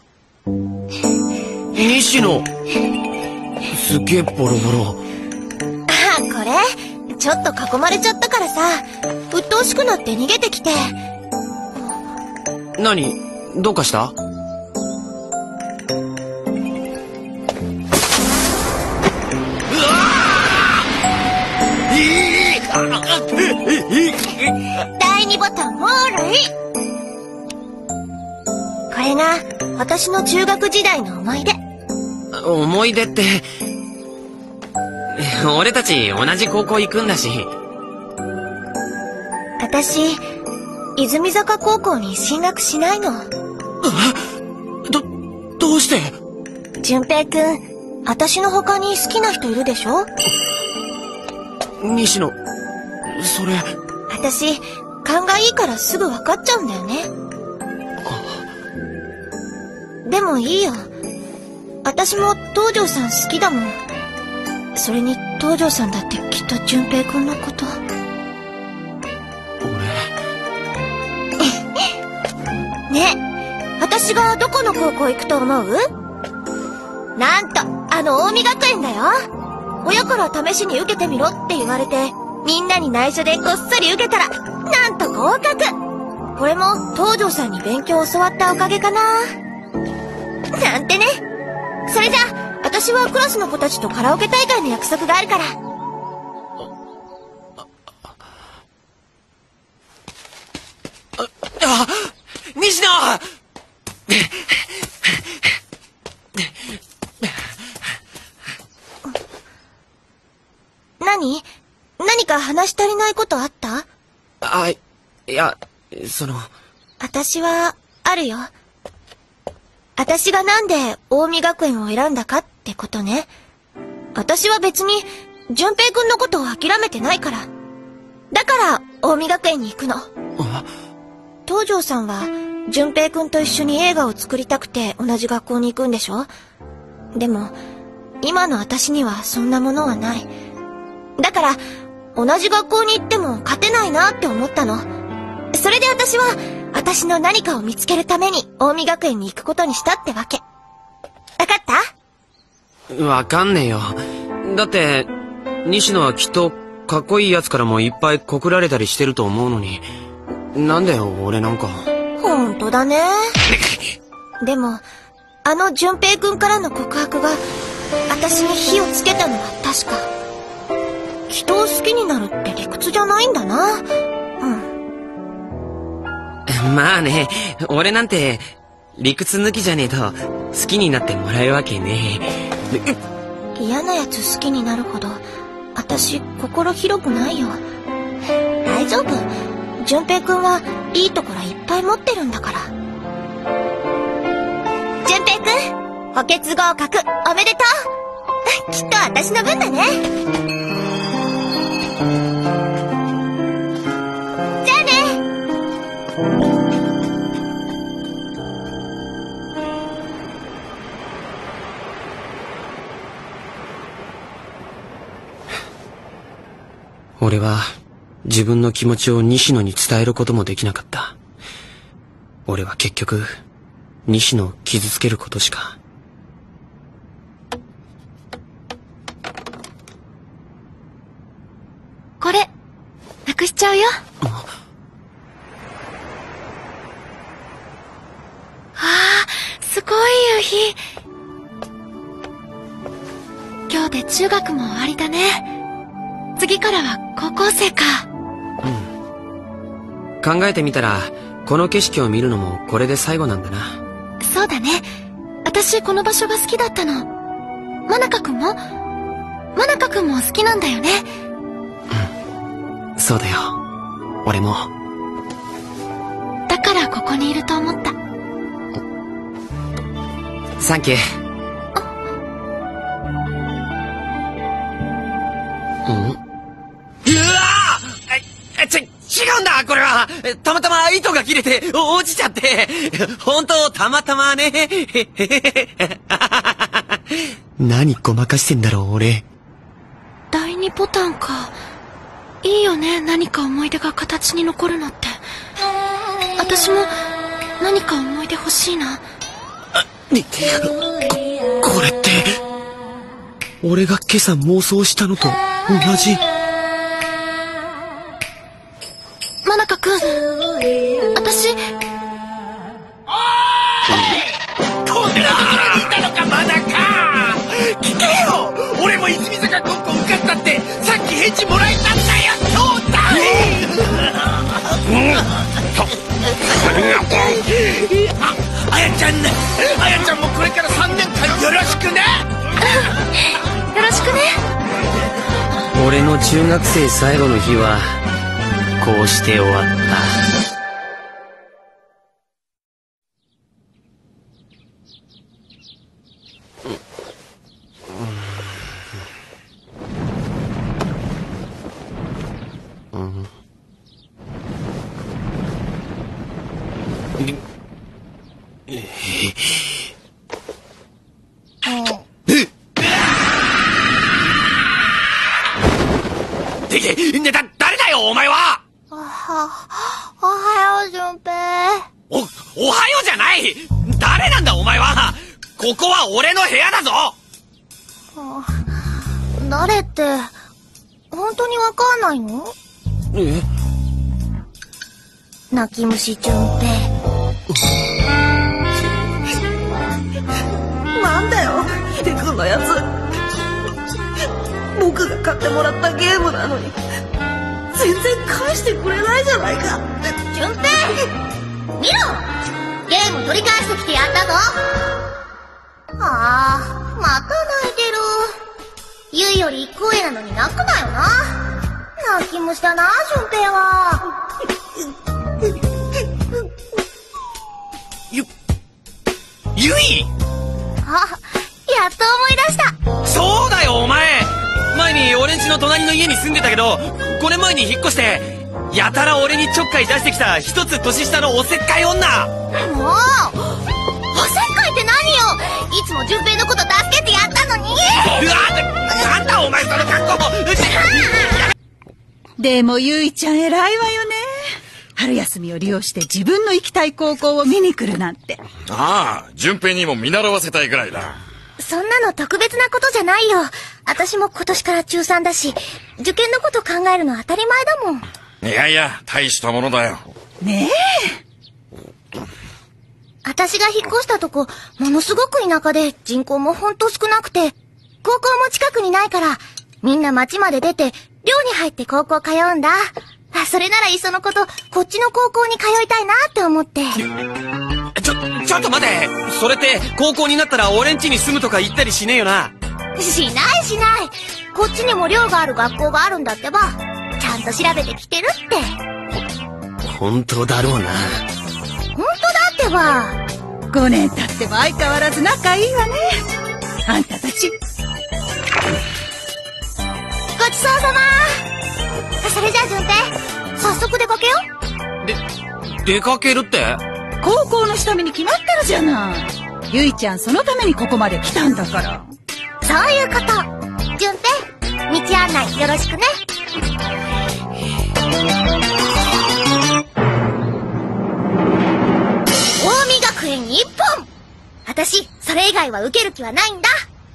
西野。すげえボロボロ。 あ、これちょっと囲まれちゃったからさ、鬱陶しくなって逃げてきて。 何？どうかした？ 第2ボタンオーライ。これが私の中学時代の思い出。 思い出って、俺たち同じ高校行くんだし。 私、泉坂高校に進学しないの。 どうして？ 淳平くん、私の他に好きな人いるでしょ？ 西野、それ。 私、勘がいいからすぐ分かっちゃうんだよね。でもいいよ。私も東條さん好きだもん。それに東條さんだってきっと淳平くんのこと。ねえ、私がどこの高校行くと思う？なんと、あの近江学園だよ。親から試しに受けてみろって言われて、みんなに内緒でこっそり受けたら、なんと合格。これも東條さんに勉強を教わったおかげかな。なんてね。それじゃあ、私はクラスの子たちとカラオケ大会の約束があるから。 西野！ 何か話し足りないことあった？ いや、 私は、あるよ。私がなんで近江学園を選んだかってことね。私は別に、淳平くんのことを諦めてないから。だから、近江学園に行くの。東條さんは、淳平くんと一緒に映画を作りたくて同じ学校に行くんでしょ？でも、今の私にはそんなものはない。だから、同じ学校に行っても勝てないなって思ったの。それで私は、私の何かを見つけるために近江学園に行くことにしたってわけ。わかった？ わかんねえよ。だって、西野はきっとかっこいいやつからもいっぱい告られたりしてると思うのに、なんだよ俺なんか。 ほんとだね。でも、あの淳平くんからの告白が、私に火をつけたのは確か。人を好きになるって理屈じゃないんだな。 まあね、俺なんて理屈抜きじゃねえと好きになってもらえるわけねえ。 嫌なやつ好きになるほど私心広くないよ。大丈夫。淳平くんはいいところいっぱい持ってるんだから。淳平くん、補欠合格おめでとう。きっと私の分だね。じゃあね。 俺は自分の気持ちを西野に伝えることもできなかった。俺は結局西野を傷つけることしか。 これなくしちゃうよ。すごい夕日。今日で中学も終わりだね。次からは高校生か。 考えてみたらこの景色を見るのもこれで最後なんだな。 そうだね。私この場所が好きだったの。真中くんも好きなんだよね。 そうだよ。俺も。 だからここにいると思った。 サンキュー。違うんだこれは。たまたま糸が切れて落ちちゃって。本当たまたまね。何ごまかしてんだろう俺。 第2ボタンか。いいよね、何か思い出が形に残るのって。私も何か思い出欲しいな。 これって、俺が今朝妄想したのと同じ。 真中君、私。 こんなにいたのか、真中。聞けよ、俺も泉坂高校受かったってさっき返事もらえたんだよ、兄弟。あやちゃんもこれから3年間よろしくね。 よろしくね。 俺の中学生最後の日はこうして終わった。 誰だよお前は。 おはよう、順平。 おはようじゃない。誰なんだお前は。ここは俺の部屋だぞ。 誰って本当にわかんないの？泣き虫順平。 なんだよ、秀君のやつ。僕が買ってもらったゲームなのに全然返してくれないじゃないか。 順平、見ろ、ゲーム取り返してきてやったぞ。また泣いてる。ゆいより1個上なのに泣くなよな。泣き虫だな、順平は。 ゆい。 やっと思い出した。 そうだよお前。前に俺んちの隣の家に住んでたけど、5年前に引っ越してやたら俺にちょっかい出してきた一つ年下のおせっかい女。 もうおせっかいって何よ。いつも順平のこと助けてやったのに。 なんだお前その格好。 でもゆいちゃん偉いわよね。春休みを利用して自分の行きたい高校を見に来るなんて。 ああ、順平にも見習わせたいぐらいだ。 そんなの特別なことじゃないよ。私も今年から中3だし、受験のこと考えるの当たり前だもん。 いやいや、大したものだよ。 ねえ。 私が引っ越したとこ、ものすごく田舎で人口もほんと少なくて、高校も近くにないから、みんな町まで出て、寮に入って高校通うんだ。それならいっそのこと、こっちの高校に通いたいなって思って。 ちょっと待て。それって高校になったら俺ん家に住むとか言ったりしねえよな。 しない。こっちにも寮がある学校があるんだってば。ちゃんと調べてきてるって。 本当だろうな。 本当だってば。 5年経っても相変わらず仲いいわね、あんたたち。 ごちそうさま。それじゃあ順平、早速出かけよう。 出かけるって？ 高校の下見に決まってるじゃない。ゆいちゃんそのためにここまで来たんだから。 そういうこと。順平、道案内よろしくね。近江学園一本。私それ以外は受ける気はないんだ。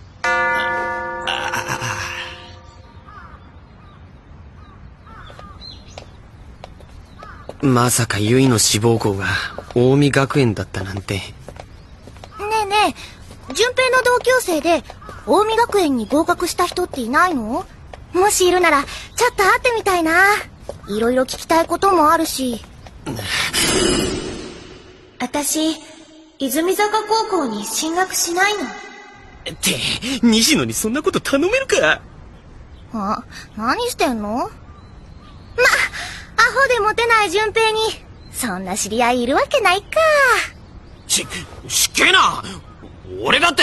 まさかゆいの志望校が近江学園だったなんて。 ねえ、順平の同級生で近江学園に合格した人っていないの？もしいるならちょっと会ってみたいな。いろいろ聞きたいこともあるし。私泉坂高校に進学しないの？ って西野にそんなこと頼めるか。 何してんの？アホでモテない順平にそんな知り合いいるわけないか。 しっけえな。俺だって。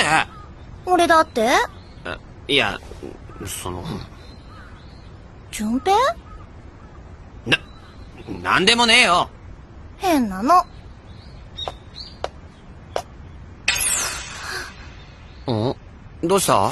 いや、その順平？ なんでもねえよ。 変なの。 どうした？ やばい。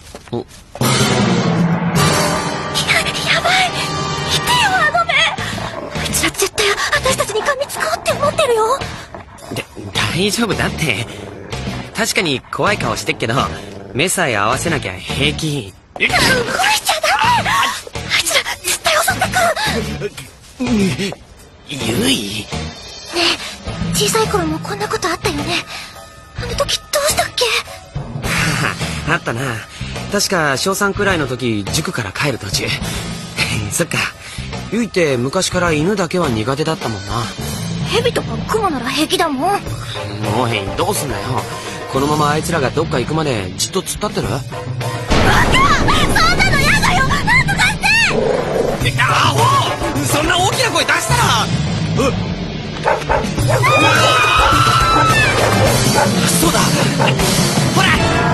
来てよ、あの目。うちら絶対私たちに噛みつこうって思ってるよ。 大丈夫だって。 確かに怖い顔してっけど、目さえ合わせなきゃ平気。 動いちゃダメ。あいつら絶対襲ってくる。 ゆい。 ねえ、小さい頃もこんなことあったよね。あの時どうしたっけ？ あったな。確か小3くらいの時、塾から帰る途中。そっか。ゆいって昔から犬だけは苦手だったもんな。 蛇とかクモなら平気だもん。 おい、どうすんだよ。このままあいつらがどっか行くまでじっと突っ立ってる？ バカ！そんなのやだよ。なんとかして！ アホ！そんな大きな声出したら。そうだ。ほら！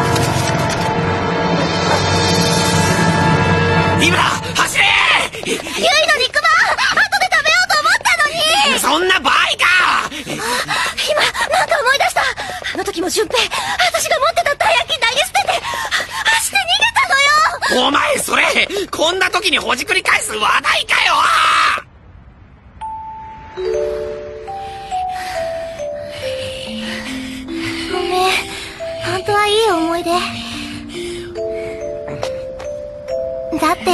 井村、走れ！ ゆいの肉まん、後で食べようと思ったのに。 そんな場合か！ 今なんか思い出した。あの時も順平、私が持ってたたい焼き投げ捨てて走って逃げたのよ。 お前それこんな時にほじくり返す話題かよ！ ごめん、本当はいい思い出だって、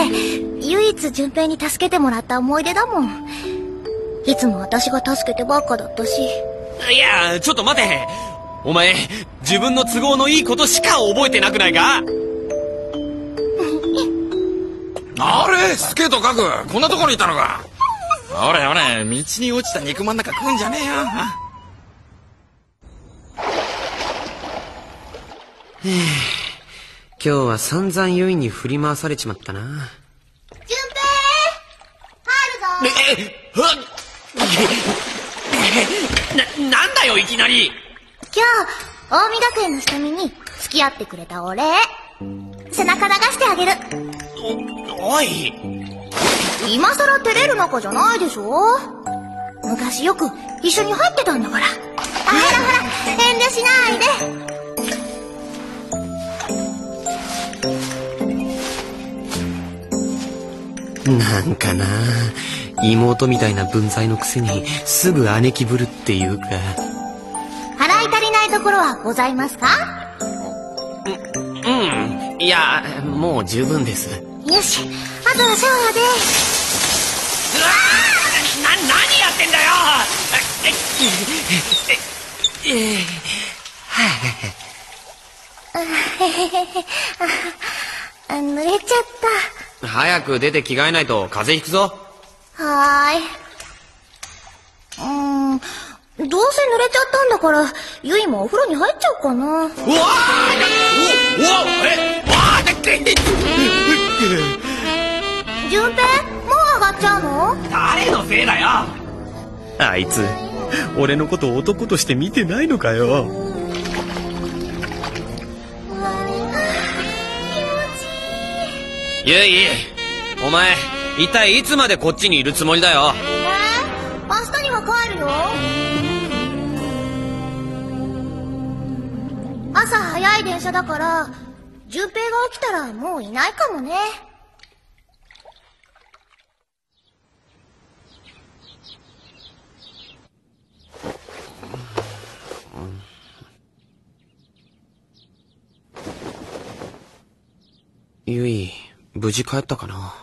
唯一順平に助けてもらった思い出だもん。いつも私が助けてばっかだったし。 いや、ちょっと待て。お前自分の都合のいいことしか覚えてなくないか？ あれ、スケートかく、こんなところにいたのか。おれおれ、道に落ちた肉まんなんか食うんじゃねえよ。 今日は散々ゆいに振り回されちまったな。 順平、入るぞ。 なんだよいきなり。 今日、近江学園の下見に付き合ってくれたお礼。背中流してあげる。 おい。 今さら照れる仲じゃないでしょ。昔よく一緒に入ってたんだから。ほら、遠慮しないで。 なんかな、妹みたいな分際のくせにすぐ姉貴ぶるっていうか。 払い足りないところはございますか？ うん、いや、もう十分です。 よし、あとはシャワーで。 うわー！何やってんだよ！ 濡れちゃった。 早く出て着替えないと風邪ひくぞ。 はーい。どうせ濡れちゃったんだから、ゆいもお風呂に入っちゃおうかな。うわー！順平、もう上がっちゃうの？ 誰のせいだよ！あいつ、俺のこと男として見てないのかよ。ゆい、お前一体いつまでこっちにいるつもりだよ。 明日には帰るよ。朝早い電車だから順平が起きたらもういないかもね。 ゆい、無事帰ったかな。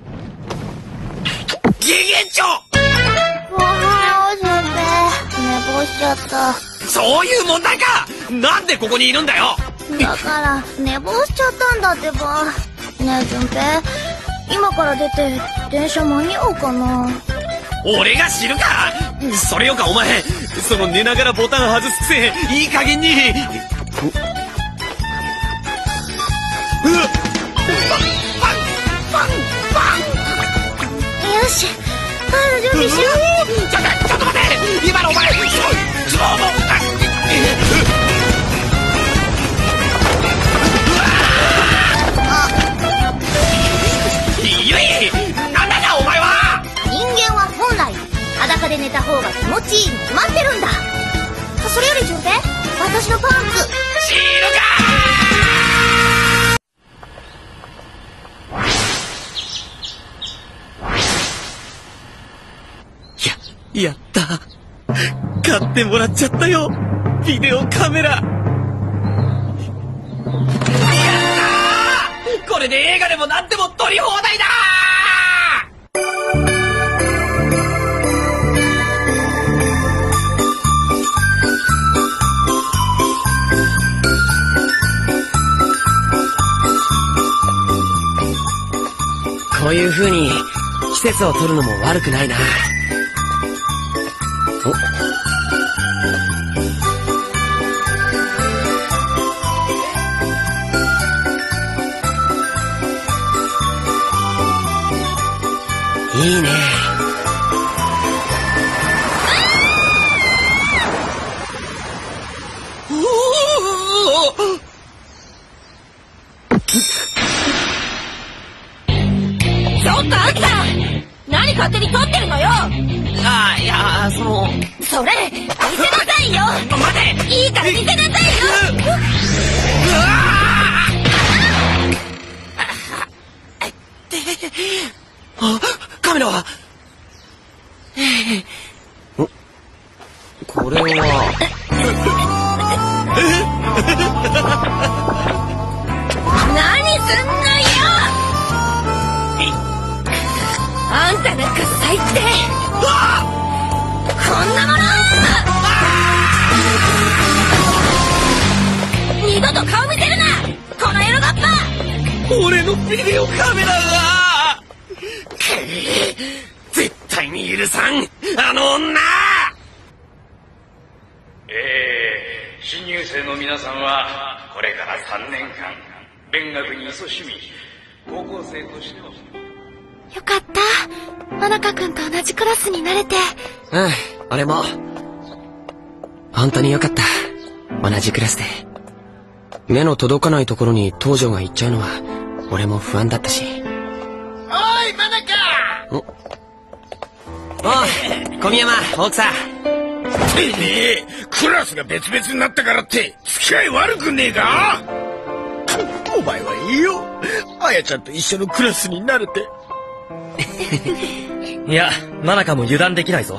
ゲゲンチョ！ おはよう、順平。寝坊しちゃった。 そういう問題か！なんでここにいるんだよ！ だから寝坊しちゃったんだってば。ねえ順平、今から出て電車間に合うかな。 俺が知るか！それよかお前、その寝ながらボタン外す癖、いい加減に。 よし、帰る準備しよう。 ちょっと待て！今のお前、ゆい！なんだお前は！ 人間は本来裸で寝た方が気持ちいいに決まってるんだ。それより順平、私のパンツ。 知るか！やった！買ってもらっちゃったよ！ビデオカメラ！ それで映画でもなんでも撮り放題だこういう風に季節を撮るのも悪くないな。いいね。 ちょっとあんた何勝手に撮ってるのよ。 あ、いや、 それ見せなさいよ。 待て、 いいから見せなさいよ。 あ、カメラはこれは何すんのよ。あんたなんか最低。こんなもの二度と顔見せるな、このエロガッパ。 俺のビデオカメラが絶対に許さん、あの女。 新入生の皆さんはこれから3年間勉学に勤しみ、高校生としても。 よかった、真中君と同じクラスになれて。 うん、俺も本当によかった。同じクラスで目の届かないところに東條が行っちゃうのは俺も不安だったし。 おい真中。 おい小宮山、大草。 てめえ、クラスが別々になったからって付き合い悪くねえか。お前はいいよ、あやちゃんと一緒のクラスになれて。 いや、真中も油断できないぞ。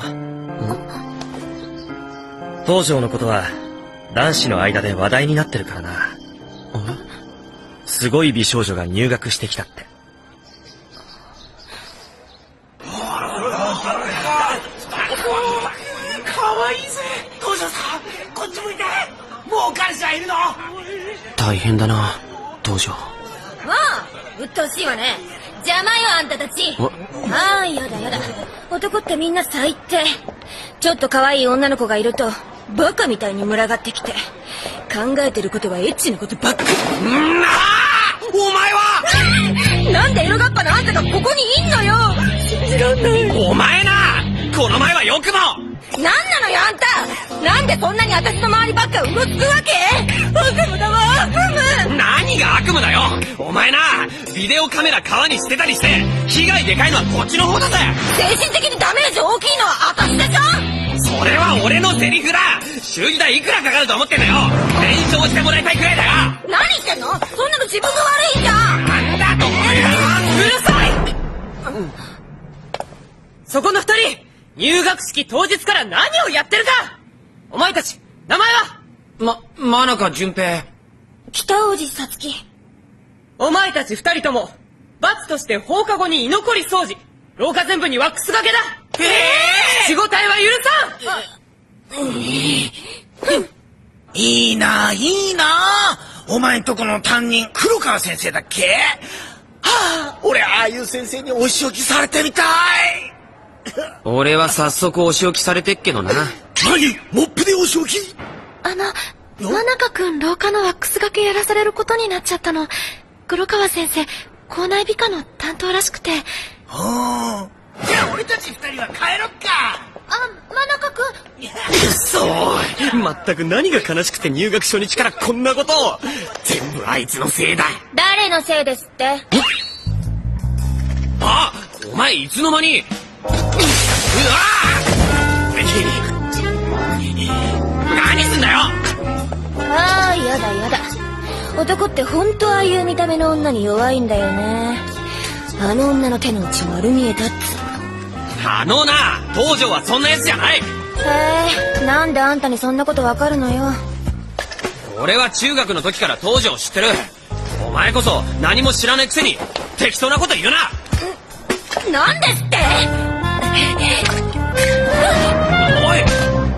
東條のことは男子の間で話題になってるからな。すごい美少女が入学してきたって。 かわいいぜ東條さん、こっち向いて。もう彼氏はいるの？ 大変だな東條。 もう鬱陶しいわね。邪魔よあんたたち。ああ、やだやだ、男ってみんな最低。ちょっと可愛い女の子がいるとバカみたいに群がってきて、考えてることはエッチなことばっかり。 お前はなんでエロガッパのあんたがここにいんのよ。信じらんない。 お前な、この前はよくも。 なんなのよあんた。なんでそんなに私の周りばっかうろつくわけ。悪夢だわ、悪夢。 何が悪夢だよ。お前な、ビデオカメラ川に捨てたりして被害でかいのはこっちの方だぜ。 精神的にダメージ大きいのは私でしょ。 それは俺のセリフだ。修理代いくらかかると思ってんだよ。弁償してもらいたいくらいだよ。 何してんの。そんなの自分が悪いじゃん。 なんだと。 うるさい。 そこの二人、入学式当日から何をやってるか。お前たち名前は？真中淳平。 北大路さつき。 お前たち二人とも罰として放課後に居残り掃除、廊下全部にワックスがけだ。仕事は許さん。 いいな、いいな。お前んとこの担任黒川先生だっけ。はあ、俺ああいう先生にお仕置きされてみたい。 俺は早速お仕置きされてっけどな。 何、モップでお仕置き。 真中君廊下のワックスがけやらされることになっちゃったの。黒川先生校内美化の担当らしくて。 はあ、じゃあ俺たち二人は帰ろっか。 真中君。 そう、まったく何が悲しくて入学初日からこんなことを。全部あいつのせいだ。 誰のせいですって。 あ、お前いつの間に。何すんだよ。 ああ、やだやだ。男って本当ああいう見た目の女に弱いんだよね。あの女の手の内丸見えだっつ。 な、東條はそんなやつじゃない。 へえ、なんであんたにそんなことわかるのよ。 俺は中学の時から東條を知ってる。おお前こそ何も知らないくせに適当なこと言うな。 なんですって。 おい。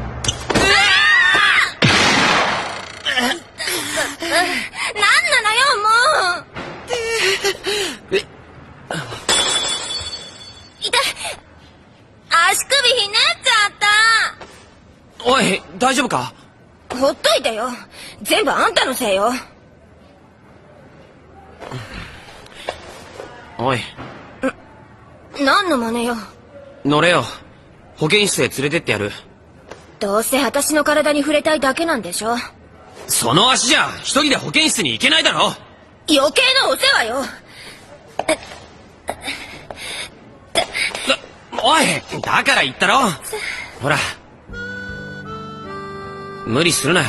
なんなのよもう。痛い。足首ひねっちゃった。 おい、大丈夫か？ ほっといてよ。全部あんたのせいよ。 おい。 何の真似よ。 乗れよ。保健室へ連れてってやる。 どうせ私の体に触れたいだけなんでしょ。 その足じゃ一人で保健室に行けないだろ。 余計なお世話よ。 おい、だから言ったろ。ほら、無理するなよ。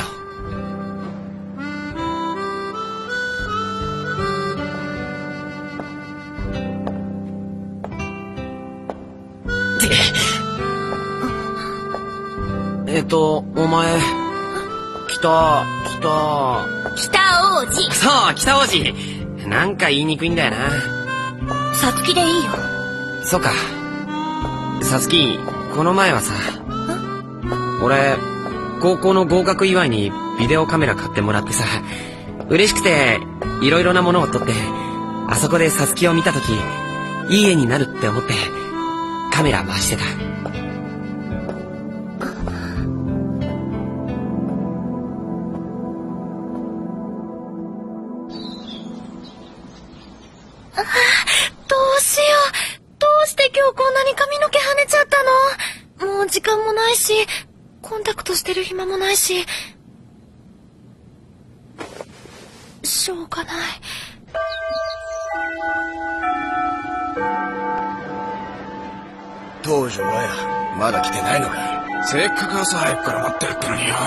お前、北王子。そう、北王子。なんか言いにくいんだよな。 さつきでいいよ。 そうか。さつき、この前はさ、俺、高校の合格祝いにビデオカメラ買ってもらってさ、嬉しくて、いろいろなものを撮って、あそこでさつきを見たとき、いい絵になるって思って、カメラ回してた。 どうしよう。どうして今日こんなに髪の毛跳ねちゃったの？もう時間もないし、コンタクトしてる暇もないし。しょうがない。 東條はや、まだ来てないのか。 せっかく朝早くから待ってるってのによ。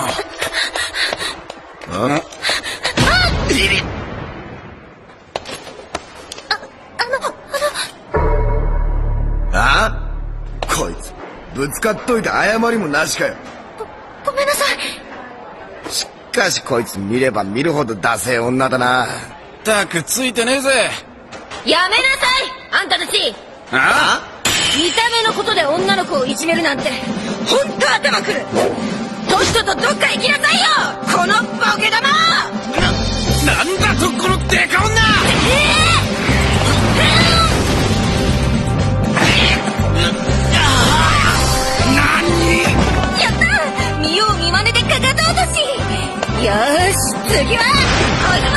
あ？こいつ、ぶつかっといて謝りもなしかよ。 ごめんなさい。 しかしこいつ見れば見るほどダセえ女だな。 ったくついてねえぜ。 やめなさい、あんたたち。 あ？ 見た目のことで女の子をいじめるなんて、ほんと頭くる。とっととどっか行きなさいよ、このボケ玉。 なんだとこのデカ女。 やった、見よう見まねでかかと落とし。よーし、次はこいつも。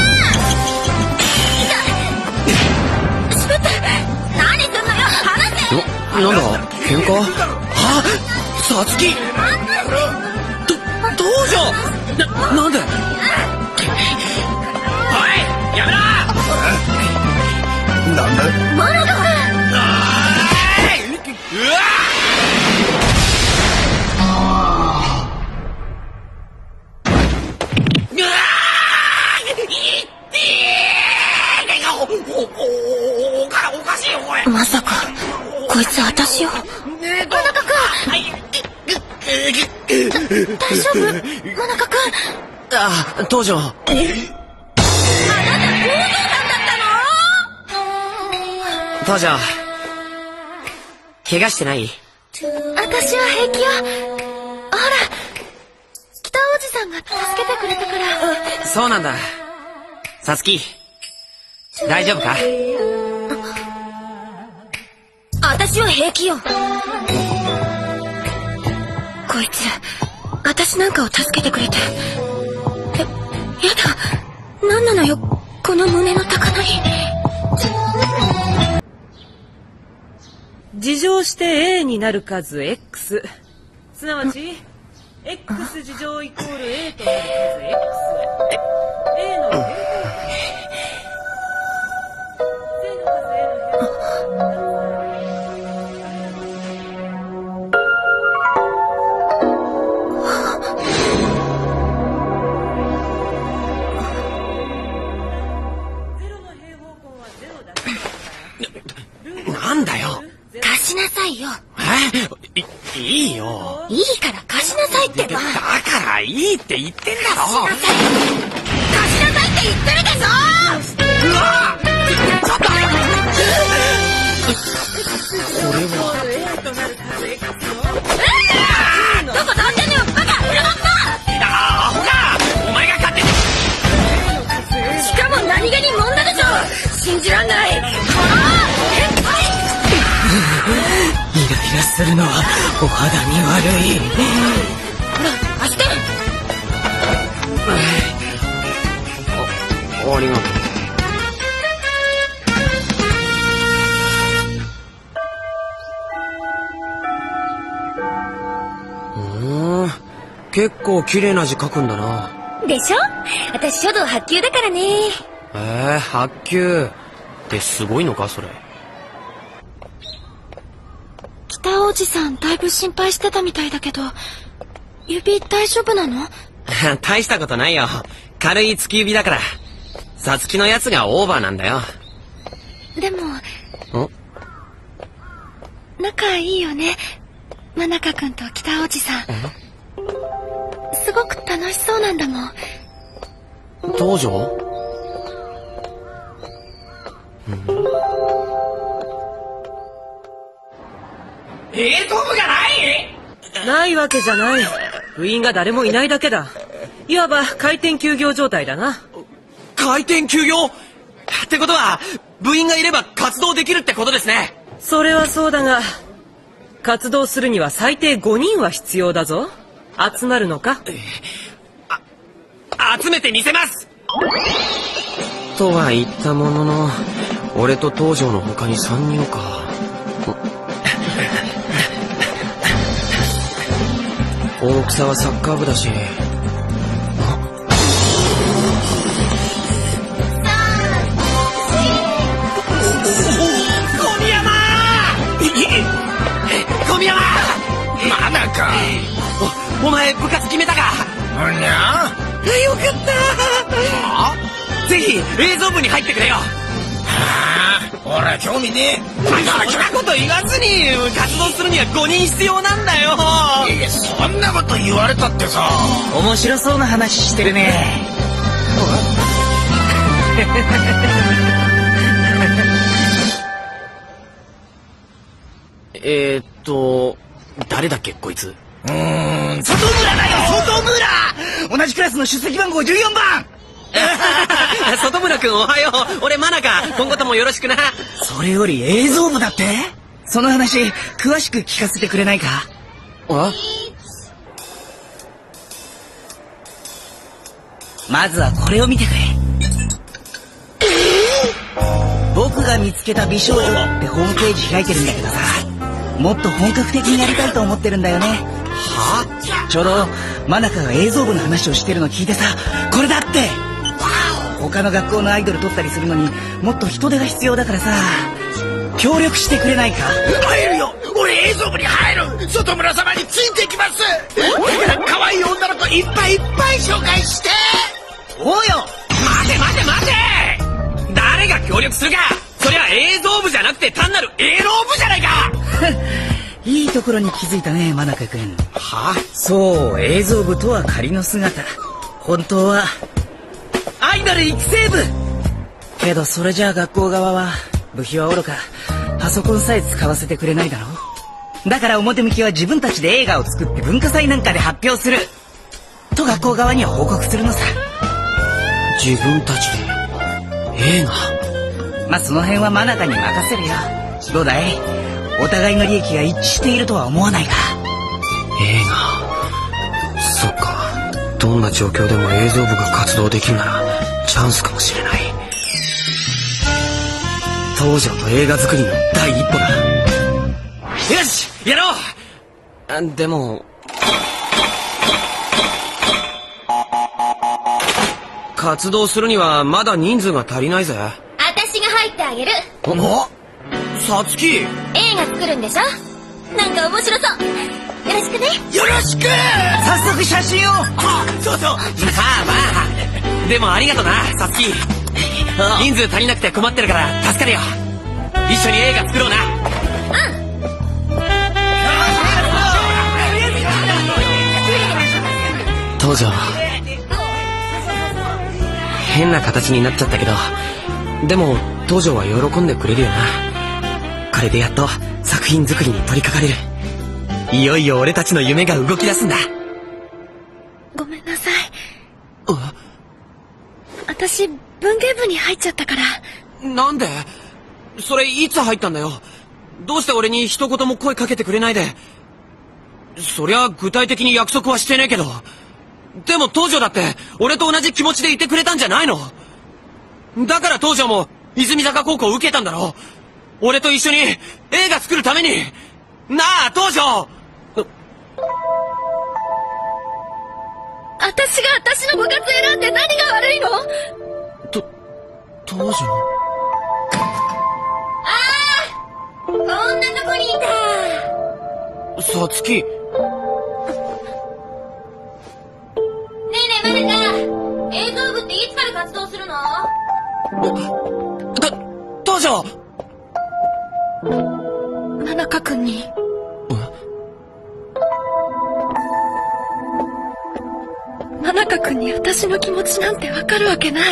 しまった、何すんのよ、離せ。 なんだ、喧嘩？は？さつき。どうじゃ。なんで？おい、やめろ。 なんだ？ マナカ君。 うわおかしいよこれ。 まさかこいつ私を。マナカ君、大丈夫？マナカ君。 あ、東條。 あなた東條さんだったの？ 東條、怪我してない？ 私は平気よ。ほら、北王子さんが助けてくれたから。 そうなんだ。さつき、大丈夫か？ 私は平気よ。こいつ、私なんかを助けてくれて。やだ、なんなのよ、この胸の高鳴り。 事乗して A になる数 X、 すなわち X 事乗イコール A となる数 X、 A の平方根。 なんだよ。 貸しなさいよ。 いいよ。 いいから貸しなさいってば。 だからいいって言ってんだろ。 貸しなさいって言ってるでしょ。 するのはお肌に悪い。 ほら、走って。 ありがとう。結構綺麗な字書くんだな。 でしょ？私書道8級だからね。 8級ってすごいのかそれ。 北王子さんだいぶ心配してたみたいだけど、指大丈夫なの？ 大したことないよ。軽い突き指だから。さつきのやつがオーバーなんだよ。 でも仲いいよね、真中君と北王子さん。すごく楽しそうなんだもん。 道場？ 映像部がないわけじゃない。部員が誰もいないだけだ。いわば開店休業状態だな。 開店休業ってことは部員がいれば活動できるってことですね。 それはそうだが、活動するには最低5人は必要だぞ。集まるのか？ 集めてみせますとは言ったものの、俺と東條の他に3人か。大草はサッカー部だし。小宮山まだか。 お前部活決めたか？ あにゃ？ よかった。ぜひ映像部に入ってくれよ。 俺は興味ねえ。 そんなこと言わずに活動するには5人必要なんだよ。 いや、そんなこと言われたってさ。 面白そうな話してるね。 誰だっけこいつ。 外村だよ、外村。同じクラスの出席番号14番。 外村くんおはよう。俺真中、今後ともよろしくな。 それより映像部だって？その話詳しく聞かせてくれないか？まずはこれを見てくれ。僕が見つけた美少女ってホームページ開いてるんだけどさ、もっと本格的にやりたいと思ってるんだよね。ちょうど真中が映像部の話をしてるの聞いてさ、これだって。他の学校のアイドル撮ったりするのにもっと人手が必要だからさ、協力してくれないか？ 入るよ。俺映像部に入る。外村様についてきます。だから可愛い女の子いっぱいいっぱい紹介して。 おうよ。 待て。誰が協力するか。そりゃ映像部じゃなくて単なる映像部じゃないか。 いいところに気づいたね、真中君。そう、映像部とは仮の姿。本当はアイドル育成部。けどそれじゃあ学校側は部費はおろかパソコンさえ使わせてくれないだろ。だから表向きは自分たちで映画を作って文化祭なんかで発表すると学校側には報告するのさ。 自分たちで映画？ まあその辺は真中に任せるよ。どうだい？お互いの利益が一致しているとは思わないか？ 映画、そっか。どんな状況でも映像部が活動できるならチャンスかもしれない。東條と映画作りの第一歩だ。よしやろう。でも活動するにはまだ人数が足りないぜ。 私が入ってあげる。 さつき、 映画作るんでしょ？なんか面白そう。よろしくね。 よろしく。 早速写真を。 そうそう。 まあでもありがとなさつき。人数足りなくて困ってるから助かるよ。一緒に映画作ろうな。東條、変な形になっちゃったけど、でも東條は喜んでくれるよな。これでやっと作品作りに取り掛かれる。いよいよ俺たちの夢が動き出すんだ。 ごめんなさい。私文芸部に入っちゃったから。 なんで？それいつ入ったんだよ。 どうして俺に一言も声かけてくれないで。そりゃ具体的に約束はしてねえけど。でも東條だって俺と同じ気持ちでいてくれたんじゃないの？だから東條も泉坂高校を受けたんだろ。俺と一緒に映画作るために。なあ東條。 私が私の部活選んで何が悪いの？ 東條。 こんなとこにいた。 さつき。 ねえねえマネカ、映像部っていつから活動するの？ 東條。 真中君に。真中君に私の気持ちなんてわかるわけない。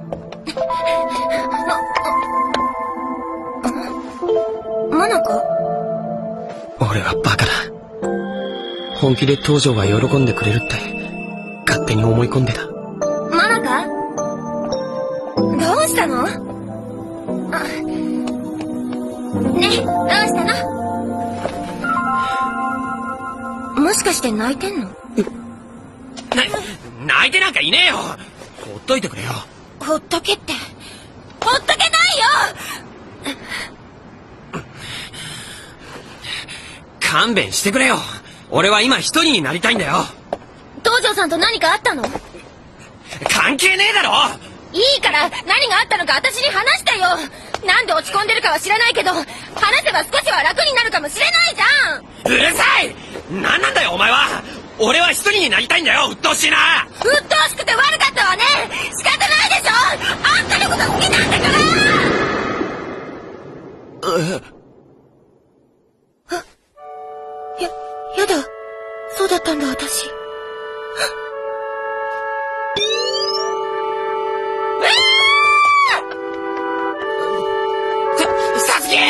真中？ 俺はバカだ。本気で東條が喜んでくれるって勝手に思い込んでた。 真中？どうしたの？ねえ、どうしたの？もしかして泣いてんの？ 泣いてなんかいねえよ。ほっといてくれよ。 ほっとけって。ほっとけないよ。 勘弁してくれよ。俺は今一人になりたいんだよ。 東條さんと何かあったの？ 関係ねえだろ。 いいから何があったのか私に話してよ。なんで落ち込んでるかは知らないけど、話せば少しは楽になるかもしれないじゃん。 うるさい。何なんだよお前は。俺は一人になりたいんだよ。鬱陶しいな。 鬱陶しくて悪かったわね。仕方ないでしょ。あんたのこと好きなんだから。やだ。そうだったんだ私。 さつき！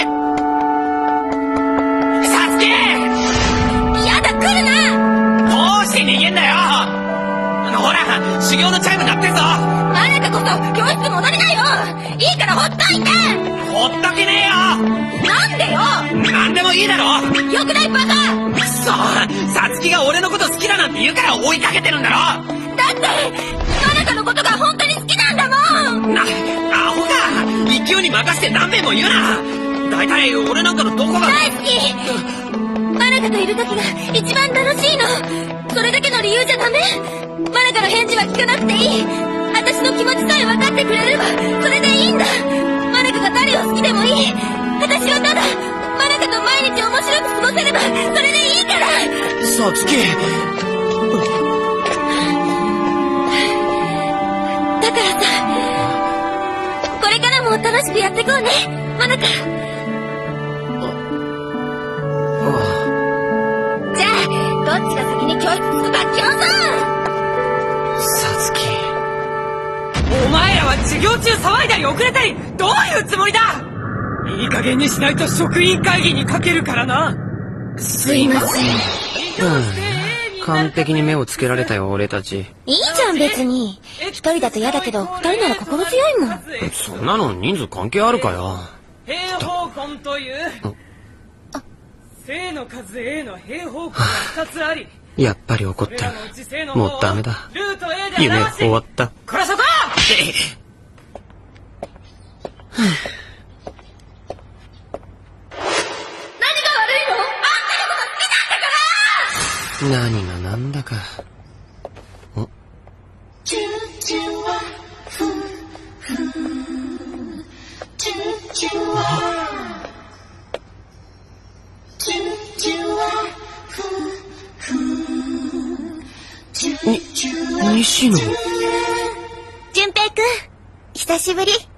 さつき！ やだ、来るな！ どうして逃げんだよ！ほら、修行のチャイム鳴ってんぞ！ マナカこそ教室戻りなよ！いいからほっといて！ ほっとけねえよ！ なんでよ！ なんでもいいだろ！ よくないバカ！ くそ！さつきが俺のこと好きだなんて言うから追いかけてるんだろ！ だってマナカのことが本当に好きなんだもん！ アホか！勢いに任せて何遍も言うな！大体俺なんかのどこが大好き！マナカといる時が一番楽しいの。それだけの理由じゃダメ？マナカの返事は聞かなくていい。私の気持ちさえ分かってくれればそれでいいんだ。マナカが誰を好きでもいい。私はただマナカと毎日面白く過ごせればそれでいいから。 さつき。 だからさ、これからも楽しくやってこうね、マナカ。じゃあどっちが先に教室着くか競争。 さつき。お前らは授業中騒いだり遅れたりどういうつもりだ！いい加減にしないと職員会議にかけるからな。 すいません。 完璧に目をつけられたよ俺たち。 いいじゃん別に。一人だと嫌だけど二人なら心強いもん。 そんなの人数関係あるかよ。 平方根という正の数 A の平方根が2つあり、 やっぱり怒ってる。もうダメだ。夢終わった。 こらそこ！ 何がなんだか。西野。 淳平くん、久しぶり。